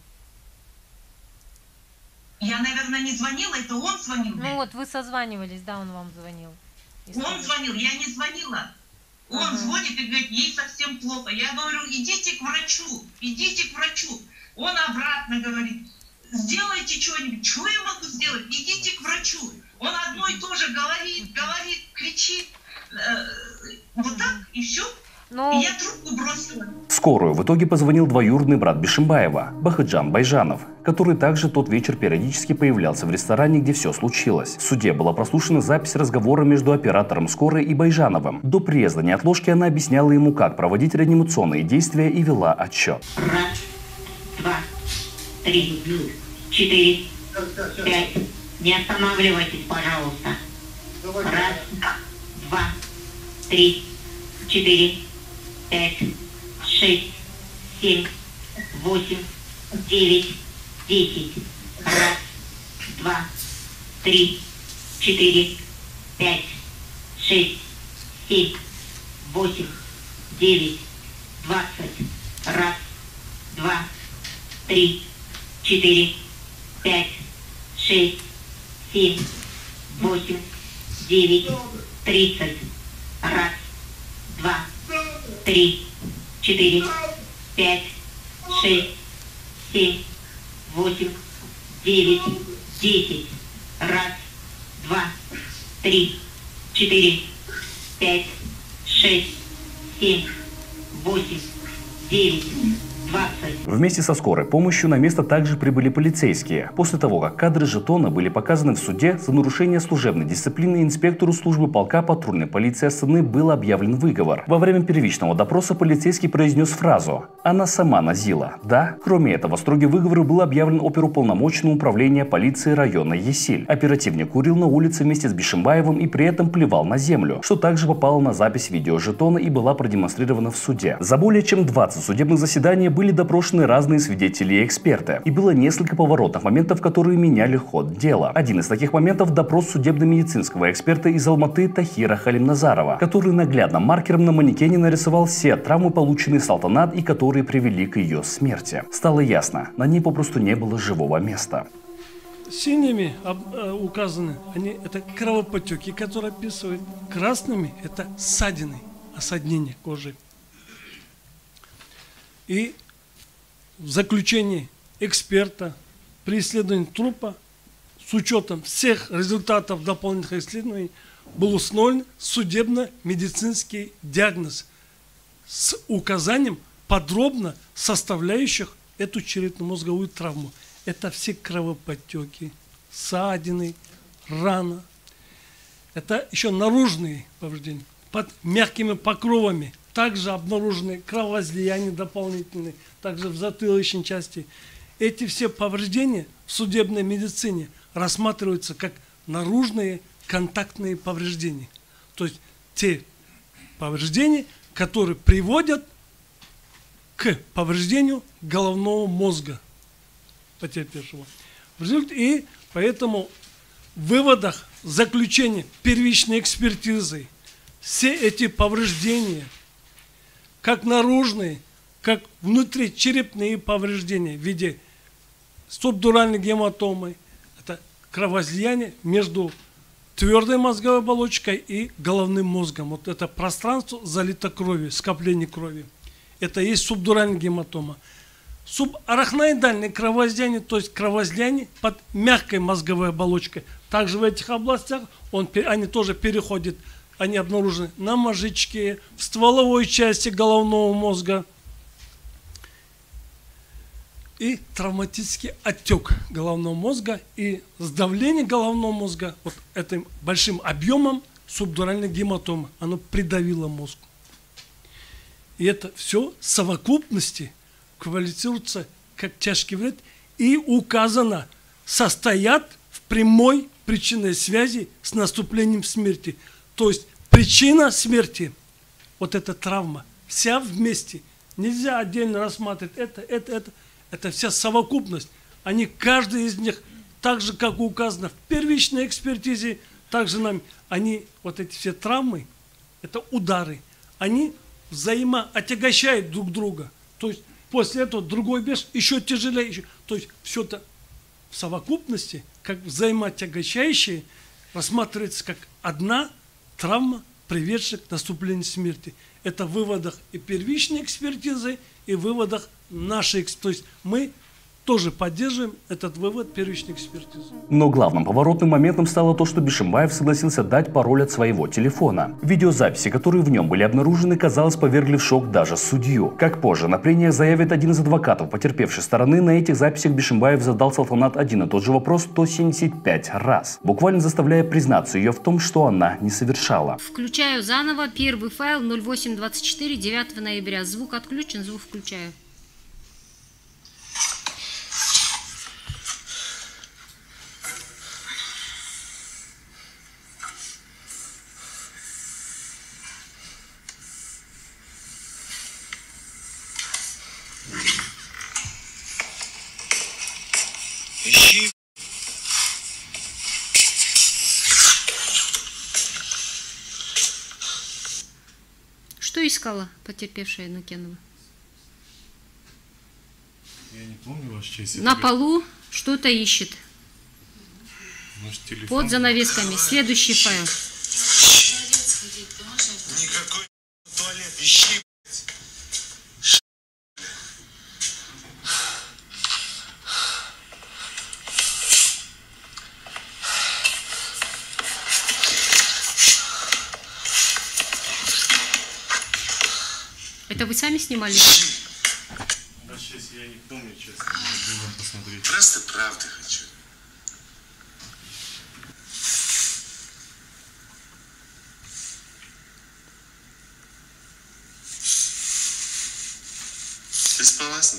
Я, наверное, не звонила, это он звонил. Ну вот, вы созванивались, да, он вам звонил. Он звонил, я не звонила. Он uh-huh. звонит и говорит, ей совсем плохо. Я говорю, идите к врачу, идите к врачу. Он обратно говорит, сделайте что-нибудь. Что я могу сделать? Идите к врачу. Он одно и то же говорит, говорит, кричит. Э, вот так, и все. Но... И я трубку бросила. В скорую в итоге позвонил двоюродный брат Бишимбаева, Бахыджан Байжанов, который также тот вечер периодически появлялся в ресторане, где все случилось. В суде была прослушана запись разговора между оператором скорой и Байжановым. До приезда неотложки она объясняла ему, как проводить реанимационные действия, и вела отчет. Раз, два, три, четыре, пять. Не останавливайтесь, пожалуйста. Раз, два, три, четыре, пять, шесть, семь, восемь, девять, десять. Раз, два, три, четыре, пять, шесть, семь, восемь, девять, двадцать. Раз, два, три, четыре, пять, шесть, семь, восемь, девять, тридцать. Раз, два, три, четыре, пять, шесть, семь, восемь, девять, десять. Раз, два, три, четыре, пять, шесть, семь, восемь, девять, двадцать. Вместе со скорой помощью на место также прибыли полицейские. После того, как кадры жетона были показаны в суде, за нарушение служебной дисциплины инспектору службы полка патрульной полиции Астаны был объявлен выговор. Во время первичного допроса полицейский произнес фразу «Она сама назила». Да? Кроме этого, строгий выговор был объявлен оперуполномоченному управления полиции района Есиль. Оперативник курил на улице вместе с Бишимбаевым и при этом плевал на землю, что также попало на запись видеожетона и была продемонстрирована в суде. За более чем двадцать судебных заседаний были допрошены разные свидетели и эксперты. И было несколько поворотных моментов, которые меняли ход дела. Один из таких моментов – допрос судебно-медицинского эксперта из Алматы Тахира Халимназарова, который наглядным маркером на манекене нарисовал все травмы, полученные Салтанат и которые привели к ее смерти. Стало ясно, на ней попросту не было живого места. Синими указаны, они это кровоподтеки, которые описывают. Красными это ссадины, осаднение кожи. И в заключении эксперта при исследовании трупа с учетом всех результатов дополнительных исследований был установлен судебно-медицинский диагноз с указанием подробно составляющих эту черепно-мозговую травму. Это все кровоподтеки, ссадины, рана. Это еще наружные повреждения под мягкими покровами. Также обнаружены кровоизлияния дополнительные, также в затылочной части. Эти все повреждения в судебной медицине рассматриваются как наружные контактные повреждения. То есть те повреждения, которые приводят к повреждению головного мозга потерпевшего. И поэтому в выводах заключения первичной экспертизы все эти повреждения, как наружные, как внутричерепные повреждения в виде субдуральной гематомы, это кровоизлияние между твердой мозговой оболочкой и головным мозгом. Вот это пространство залито кровью, скопление крови. Это и есть субдуральная гематома. Субарахноидальное кровоизлияние, то есть кровоизлияние под мягкой мозговой оболочкой. Также в этих областях он, они тоже переходят. Они обнаружены на мозжечке, в стволовой части головного мозга. И травматический отек головного мозга и сдавление головного мозга вот этим большим объемом субдуральной гематомы. Оно придавило мозг. И это все в совокупности квалифицируется как тяжкий вред и указано, состоят в прямой причинной связи с наступлением смерти. То есть причина смерти, вот эта травма, вся вместе. Нельзя отдельно рассматривать это, это, это. Это вся совокупность. Они, каждый из них, так же, как указано в первичной экспертизе, также нам, они, вот эти все травмы, это удары, они взаимоотягощают друг друга. То есть после этого другой беж еще тяжелее. Еще. То есть все это в совокупности, как взаимоотягощающее, рассматривается как одна травма, приведшая к наступлению смерти. Это в выводах и первичной экспертизы, и в выводах нашей экспертизы. То есть мы тоже поддерживаем этот вывод первичной экспертизы. Но главным поворотным моментом стало то, что Бишимбаев согласился дать пароль от своего телефона. Видеозаписи, которые в нем были обнаружены, казалось, повергли в шок даже судью. Как позже на прениях заявит один из адвокатов потерпевшей стороны, на этих записях Бишимбаев задал Салтанат один и тот же вопрос сто семьдесят пять раз, буквально заставляя признаться ее в том, что она не совершала. Включаю заново первый файл ноль восемь двадцать четыре девятого ноября. Звук отключен, звук включаю. Ищи. Что искала потерпевшая Нукенова? Я не помню, Ваша честь. На полу что-то ищет. Может, телефон? Под занавесками. Следующий файл. Никакой туалет. Ищи. Это вы сами снимали? Да, сейчас я не помню, честно. Нужно посмотреть. Просто правду хочу. Ты спала с ним?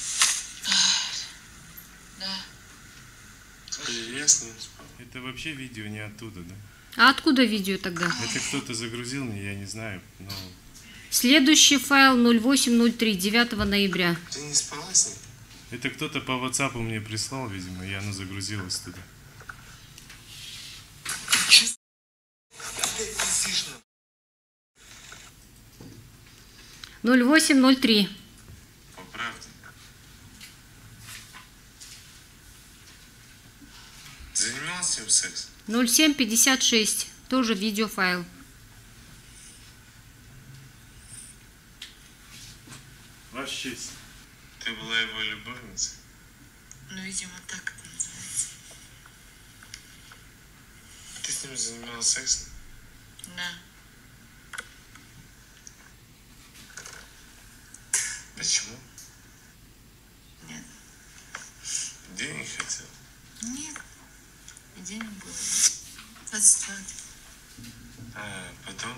Да. Скажи, я с ним спал. Это вообще видео не оттуда, да? А откуда видео тогда? Это кто-то загрузил мне, я не знаю, но... Следующий файл ноль восемь ноль три девятого ноября. Ты не спала с ним? Это кто-то по WhatsApp мне прислал, видимо, и оно загрузилось туда. ноль восемь ноль три. По правде. Занимался им сексом? ноль семь пятьдесят шесть. Тоже видеофайл. Ваша честь. Ты была его любовницей? Ну, видимо, так это называется. Ты с ним занималась сексом? Да. Почему? Нет. Денег хотел? Нет. И денег было. двадцать два. А потом?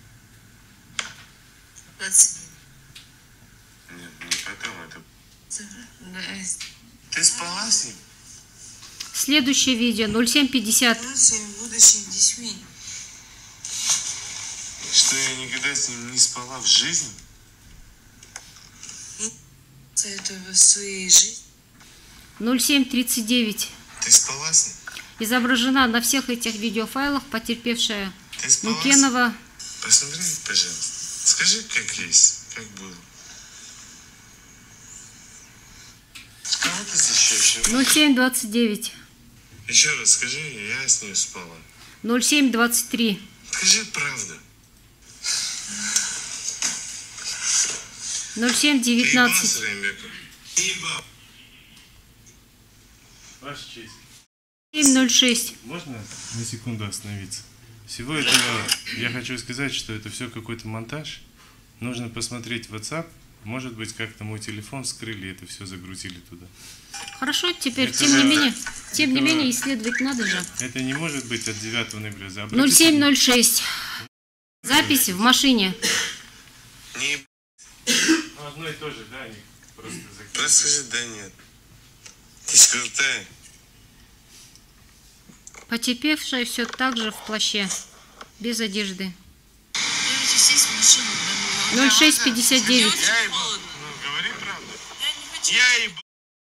двадцать один. Нет, не потом, это... Да. Ты спала с ним? Следующее видео ноль семь пятьдесят. Своими будущими детьми. Что я никогда с ним не спала в жизни? Советую в своей жизни. ноль семь тридцать девять. Ты спала с ним? Изображена на всех этих видеофайлах потерпевшая Ты спала Нукенова. Посмотри, пожалуйста. Скажи, как есть, как было. Кого ты защищаешь? ноль семь двадцать девять. Еще раз скажи, я с ним спала. ноль семь двадцать три. Скажи правду. ноль семь девятнадцать. Ваша честь. семь ноль шесть. Можно на секунду остановиться? Всего этого я хочу сказать, что это все какой-то монтаж. Нужно посмотреть WhatsApp. Может быть, как-то мой телефон вскрыли, это все загрузили туда. Хорошо, теперь, Это тем не да. менее, тем не Это- менее, исследовать надо же. Это не может быть от девятого ноября. За- ноль семь обратите- ноль шесть. Запись в машине. Не Ну, одно и то же, да, Ник? Просто скажи, да нет. Ты ж крутая. Потерпевшая все так же в плаще, без одежды. ноль шесть пятьдесят девять. Я ебал. Ну, говори правду. Я ебал.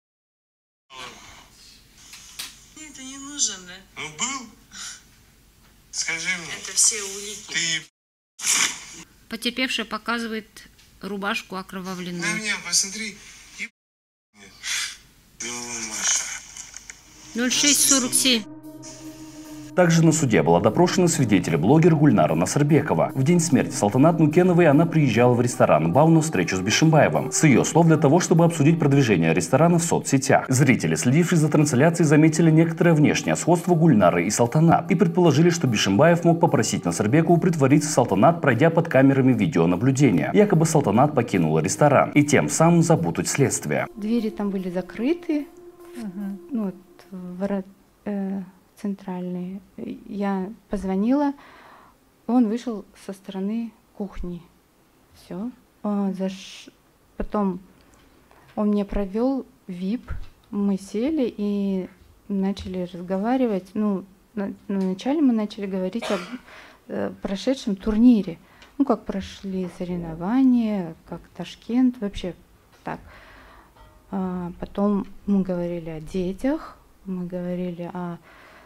Мне это не нужен, да? Ну, был. Скажи мне. Это все улики. Ты Потерпевшая показывает рубашку на окровавленную. меня посмотри. Еб... Ну, Маша. ноль шесть сорок семь. Также на суде была допрошена свидетель-блогер Гульнара Насырбекова. В день смерти Салтанат Нукеновой она приезжала в ресторан «Бау» на встречу с Бишимбаевым. С ее слов, для того, чтобы обсудить продвижение ресторана в соцсетях. Зрители, следившие за трансляцией, заметили некоторое внешнее сходство Гульнары и Салтанат и предположили, что Бишимбаев мог попросить Насырбекову притвориться Салтанат, пройдя под камерами видеонаблюдения. Якобы Салтанат покинула ресторан и тем самым запутать следствие. Двери там были закрыты, Мгм. ну, вот, ворот, э, центральные. Я позвонила, он вышел со стороны кухни. Все. Заш... Потом он мне провел вип, мы сели и начали разговаривать. Ну, на, вначале мы начали говорить о э, прошедшем турнире. Ну, как прошли соревнования, как Ташкент, вообще так. А потом мы говорили о детях, мы говорили о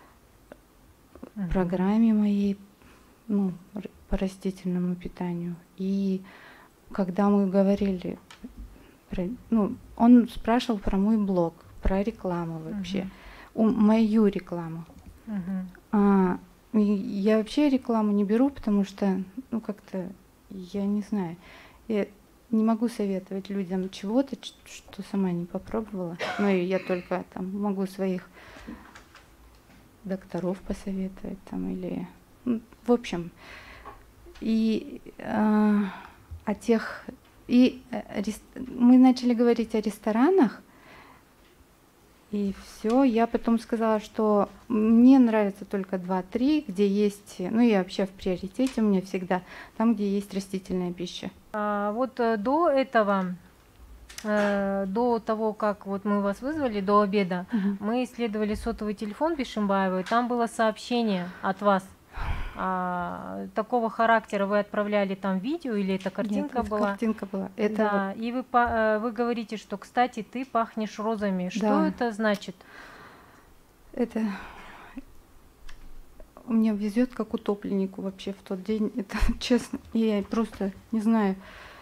программе моей, ну, р- по растительному питанию. И когда мы говорили, про- ну, он спрашивал про мой блог, про рекламу вообще, у- мою рекламу. Мгм. А, и я вообще рекламу не беру, потому что, ну, как-то, я не знаю, я не могу советовать людям чего-то, ч- что сама не попробовала. Ну, и я только там могу своих докторов посоветовать там или, ну, в общем, и э, о тех, и э, рес- мы начали говорить о ресторанах, и все. Я потом сказала, что мне нравится только два-три, где есть, ну, я вообще в приоритете у меня всегда там, где есть растительная пища. А, вот э, до этого, э, до того, как вот мы вас вызвали, до обеда, Мгм. мы исследовали сотовый телефон Бишимбаевой, там было сообщение от вас. А, такого характера вы отправляли там видео или это картинка Нет, это была? картинка была. Это Да, и вы, по- э, вы говорите, что, кстати, ты пахнешь розами. Что Да. это значит? Это мне везет как утопленнику вообще в тот день. Это честно. Я просто не знаю.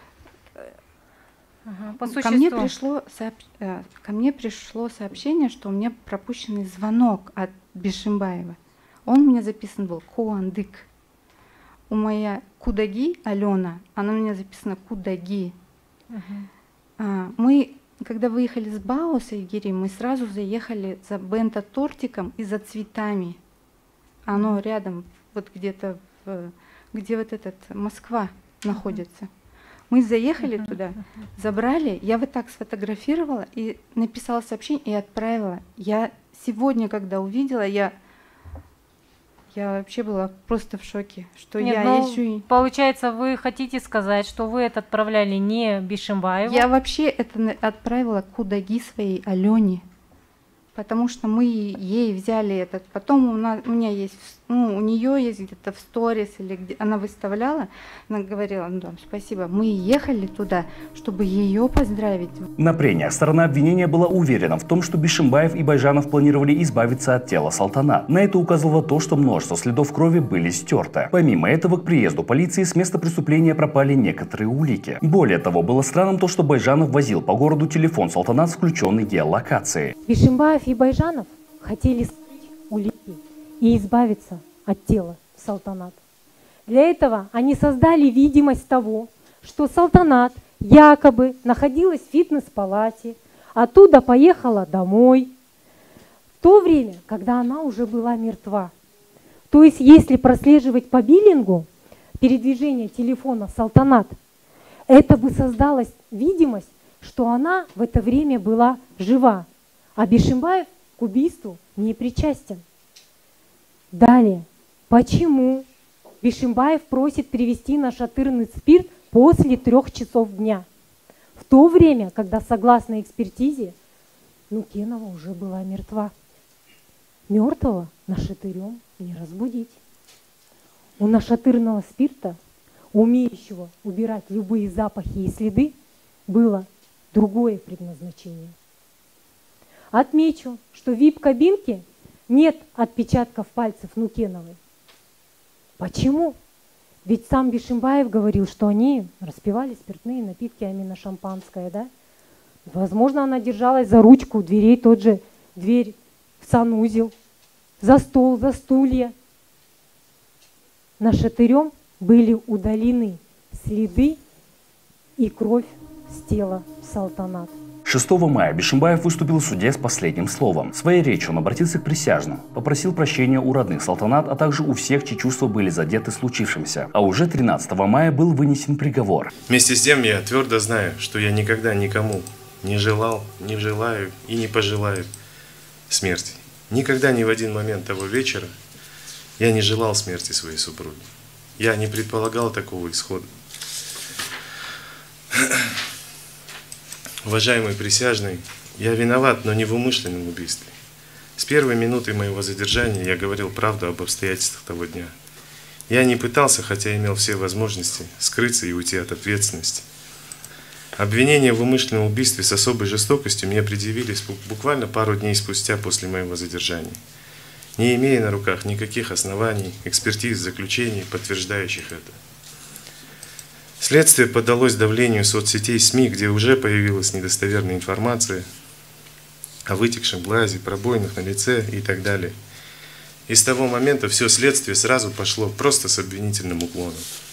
Ага, по Ко мне существу. пришло сооб- э, ко мне пришло сообщение, что у меня пропущенный звонок от Бишимбаева. Он у меня записан был Куандык. У моя Кудаги Алена, она у меня записана Кудаги. Мгм. А, мы, когда выехали с Бао с Айгири, мы сразу заехали за бента-тортиком и за цветами. Оно рядом, вот где-то, в- где вот этот Москва находится. Мы заехали туда, забрали, я вот так сфотографировала и написала сообщение и отправила. Я сегодня, когда увидела, я, я вообще была просто в шоке, что Нет, я ну, еще и... получается, вы хотите сказать, что вы это отправляли не Бишимбаеву? Я вообще это на- отправила Кудаги своей Алене, потому что мы ей взяли этот. Потом у, нас, у меня есть, в- ну, у нее есть где-то в сторис или где она выставляла, она говорила, ну да, спасибо. Мы ехали туда, чтобы ее поздравить. На прениях сторона обвинения была уверена в том, что Бишимбаев и Байжанов планировали избавиться от тела Салтанат. На это указывало то, что множество следов крови были стерты. Помимо этого, к приезду полиции с места преступления пропали некоторые улики. Более того, было странным то, что Байжанов возил по городу телефон Салтанат с включенной геолокацией. Бишимбаев и Байжанов хотели скрыть улики и избавиться от тела Салтанат. Для этого они создали видимость того, что Салтанат якобы находилась в фитнес-палате, оттуда поехала домой, в то время, когда она уже была мертва. То есть, если прослеживать по биллингу передвижение телефона Салтанат, это бы создалась видимость, что она в это время была жива, а Бишимбаев к убийству не причастен. Далее, почему Бишимбаев просит привезти на Шатырный спирт после трех часов дня? В то время, когда, согласно экспертизе, Нукенова уже была мертва. Мертвого нашатырем не разбудить. У нашатырного спирта, умеющего убирать любые запахи и следы, было другое предназначение. Отмечу, что в ви ай пи-кабинке нет отпечатков пальцев Нукеновой. Почему? Ведь сам Бишимбаев говорил, что они распивали спиртные напитки, а именно шампанское, да? Возможно, она держалась за ручку дверей, тот же дверь в санузел, за стол, за стулья. Нашатырем были удалены следы и кровь с тела Салтанат. шестого мая Бишимбаев выступил в суде с последним словом. В своей речи он обратился к присяжным, попросил прощения у родных Салтанат, а также у всех, чьи чувства были задеты случившимся. А уже тринадцатого мая был вынесен приговор. Вместе с тем я твердо знаю, что я никогда никому не желал, не желаю и не пожелаю смерти. Никогда ни в один момент того вечера я не желал смерти своей супруги. Я не предполагал такого исхода. Уважаемый присяжный, я виноват, но не в умышленном убийстве. С первой минуты моего задержания я говорил правду об обстоятельствах того дня. Я не пытался, хотя имел все возможности, скрыться и уйти от ответственности. Обвинение в умышленном убийстве с особой жестокостью мне предъявили буквально пару дней спустя после моего задержания, не имея на руках никаких оснований, экспертиз, заключений, подтверждающих это. Следствие поддалось давлению соцсетей СМИ, где уже появилась недостоверная информация о вытекшем глазе, пробоинах на лице и так далее. И с того момента все следствие сразу пошло просто с обвинительным уклоном.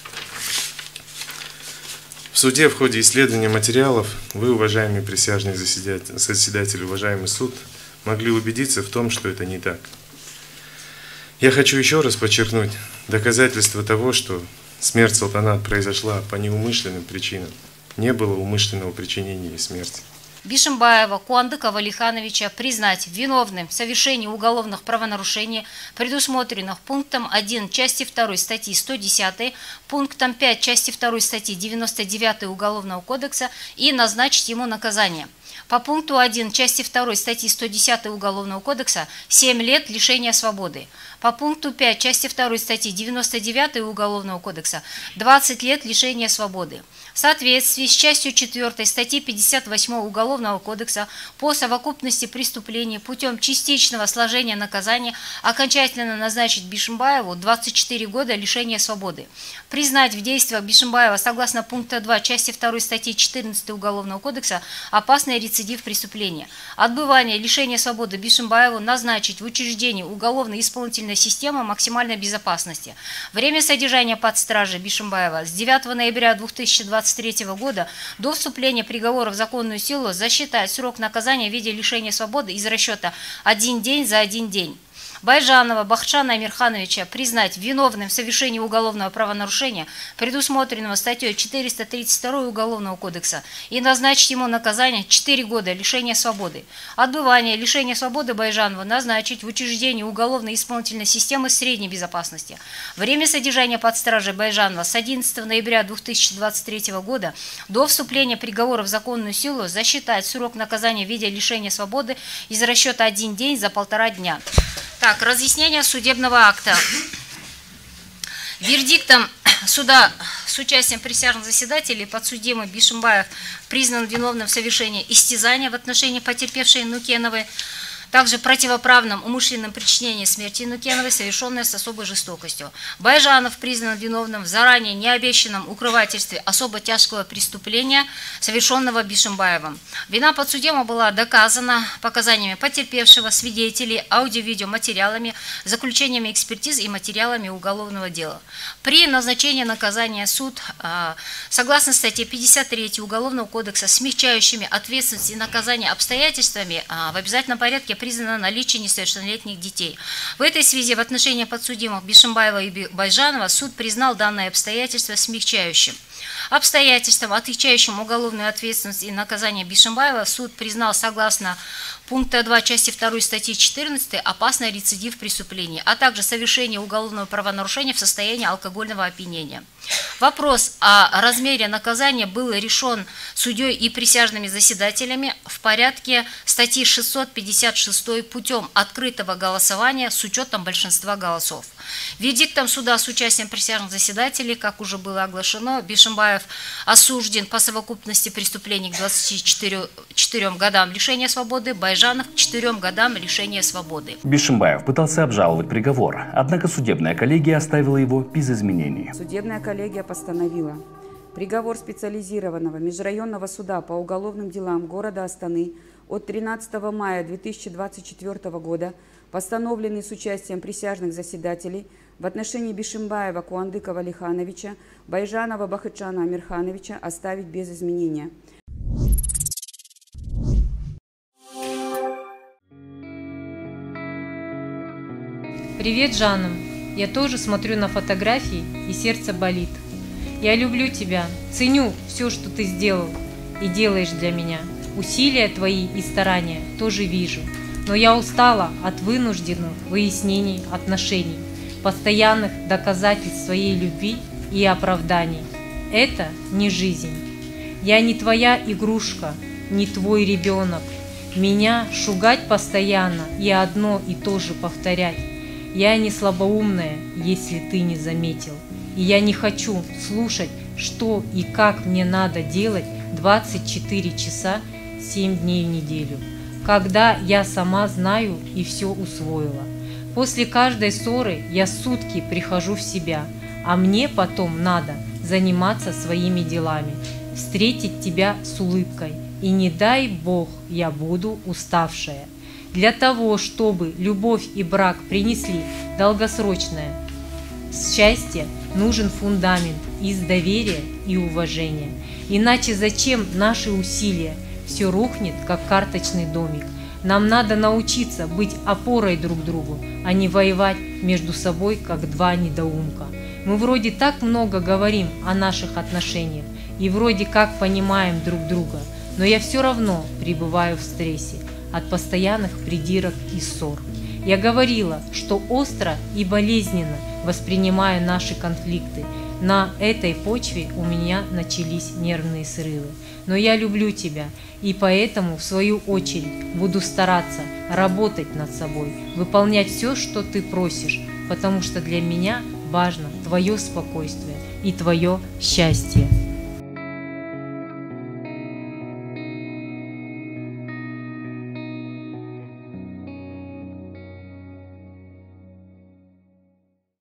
В суде в ходе исследования материалов вы, уважаемый присяжный заседатель, уважаемый суд, могли убедиться в том, что это не так. Я хочу еще раз подчеркнуть доказательство того, что смерть Салтанат произошла по неумышленным причинам. Не было умышленного причинения смерти. Бишимбаева Куандыка Валихановича признать виновным в совершении уголовных правонарушений, предусмотренных пунктом один части второй статьи сто десять, пунктом пять части второй статьи девяносто девять Уголовного кодекса и назначить ему наказание. По пункту один части второй статьи сто десять Уголовного кодекса семь лет лишения свободы. По пункту пять части второй статьи девяносто девять Уголовного кодекса двадцать лет лишения свободы. В соответствии с частью четвёртой статьи пятьдесят восьмой Уголовного кодекса по совокупности преступлений путем частичного сложения наказания окончательно назначить Бишимбаеву двадцать четыре года лишения свободы. Признать в действиях Бишимбаева согласно пункта два части второй статьи четырнадцатой Уголовного кодекса опасный рецидив преступления. Отбывание лишения свободы Бишимбаеву назначить в учреждении уголовно-исполнительной системы максимальной безопасности. Время содержания под стражей Бишимбаева с девятого ноября две тысячи двадцать третьего года до вступления приговора в законную силу засчитать срок наказания в виде лишения свободы из расчета один день за один день. Байжанова Бахчана Амирхановича признать виновным в совершении уголовного правонарушения, предусмотренного статьей четыреста тридцать второй Уголовного кодекса, и назначить ему наказание четыре года лишения свободы. Отбывание лишения свободы Байжанова назначить в учреждении уголовно-исполнительной системы средней безопасности. Время содержания под стражей Байжанова с одиннадцатого ноября две тысячи двадцать третьего года до вступления приговора в законную силу засчитать срок наказания в виде лишения свободы из расчета один день за полтора дня. Так, разъяснение судебного акта. Вердиктом суда с участием присяжных заседателей подсудимый Бишимбаев признан виновным в совершении истязания в отношении потерпевшей Нукеновой, также противоправным умышленным причинением смерти Нукеновой, совершенной с особой жестокостью. Байжанов признан виновным в заранее необещанном укрывательстве особо тяжкого преступления, совершенного Бишимбаевым. Вина подсудимого была доказана показаниями потерпевшего, свидетелей, аудио-видеоматериалами, заключениями экспертиз и материалами уголовного дела. При назначении наказания суд, согласно статье пятьдесят три Уголовного кодекса, смягчающими ответственность и наказание обстоятельствами, в обязательном порядке признано наличие несовершеннолетних детей. В этой связи в отношении подсудимых Бишимбаева и Байжанова суд признал данное обстоятельство смягчающим. Обстоятельством, отличающим уголовную ответственность и наказание Бишимбаева, суд признал согласно пункта два части второй статьи четырнадцатой опасный рецидив преступления, а также совершение уголовного правонарушения в состоянии алкогольного опьянения. Вопрос о размере наказания был решен судьей и присяжными заседателями в порядке статьи шестьсот пятьдесят шесть путем открытого голосования с учетом большинства голосов. Вердиктом суда с участием присяжных заседателей, как уже было оглашено, Бишимбаев осужден по совокупности преступлений к двадцати четырем годам лишения свободы, Байжанов к четырем годам лишения свободы. Бишимбаев пытался обжаловать приговор, однако судебная коллегия оставила его без изменений. Судебная коллегия постановила приговор специализированного межрайонного суда по уголовным делам города Астаны от тринадцатого мая две тысячи двадцать четвёртого года, постановленный с участием присяжных заседателей в отношении Бишимбаева Куандыкова Лихановича, Байжанова Бахытжана Амирхановича оставить без изменения. Привет, Жанна. Я тоже смотрю на фотографии, и сердце болит. Я люблю тебя, ценю все, что ты сделал и делаешь для меня. Усилия твои и старания тоже вижу. Но я устала от вынужденных выяснений отношений, постоянных доказательств своей любви и оправданий. Это не жизнь. Я не твоя игрушка, не твой ребенок. Меня шугать постоянно и одно и то же повторять. Я не слабоумная, если ты не заметил. И я не хочу слушать, что и как мне надо делать двадцать четыре часа, семь дней в неделю, когда я сама знаю и все усвоила. После каждой ссоры я сутки прихожу в себя, а мне потом надо заниматься своими делами, встретить тебя с улыбкой. И не дай Бог, я буду уставшая. Для того, чтобы любовь и брак принесли долгосрочное счастье, нужен фундамент из доверия и уважения. Иначе зачем наши усилия? Все рухнет, как карточный домик. Нам надо научиться быть опорой друг другу, а не воевать между собой, как два недоумка. Мы вроде так много говорим о наших отношениях и вроде как понимаем друг друга, но я все равно пребываю в стрессе от постоянных придирок и ссор. Я говорила, что остро и болезненно воспринимаю наши конфликты. На этой почве у меня начались нервные срывы. Но я люблю тебя, и поэтому, в свою очередь, буду стараться работать над собой, выполнять все, что ты просишь, потому что для меня важно твое спокойствие и твое счастье.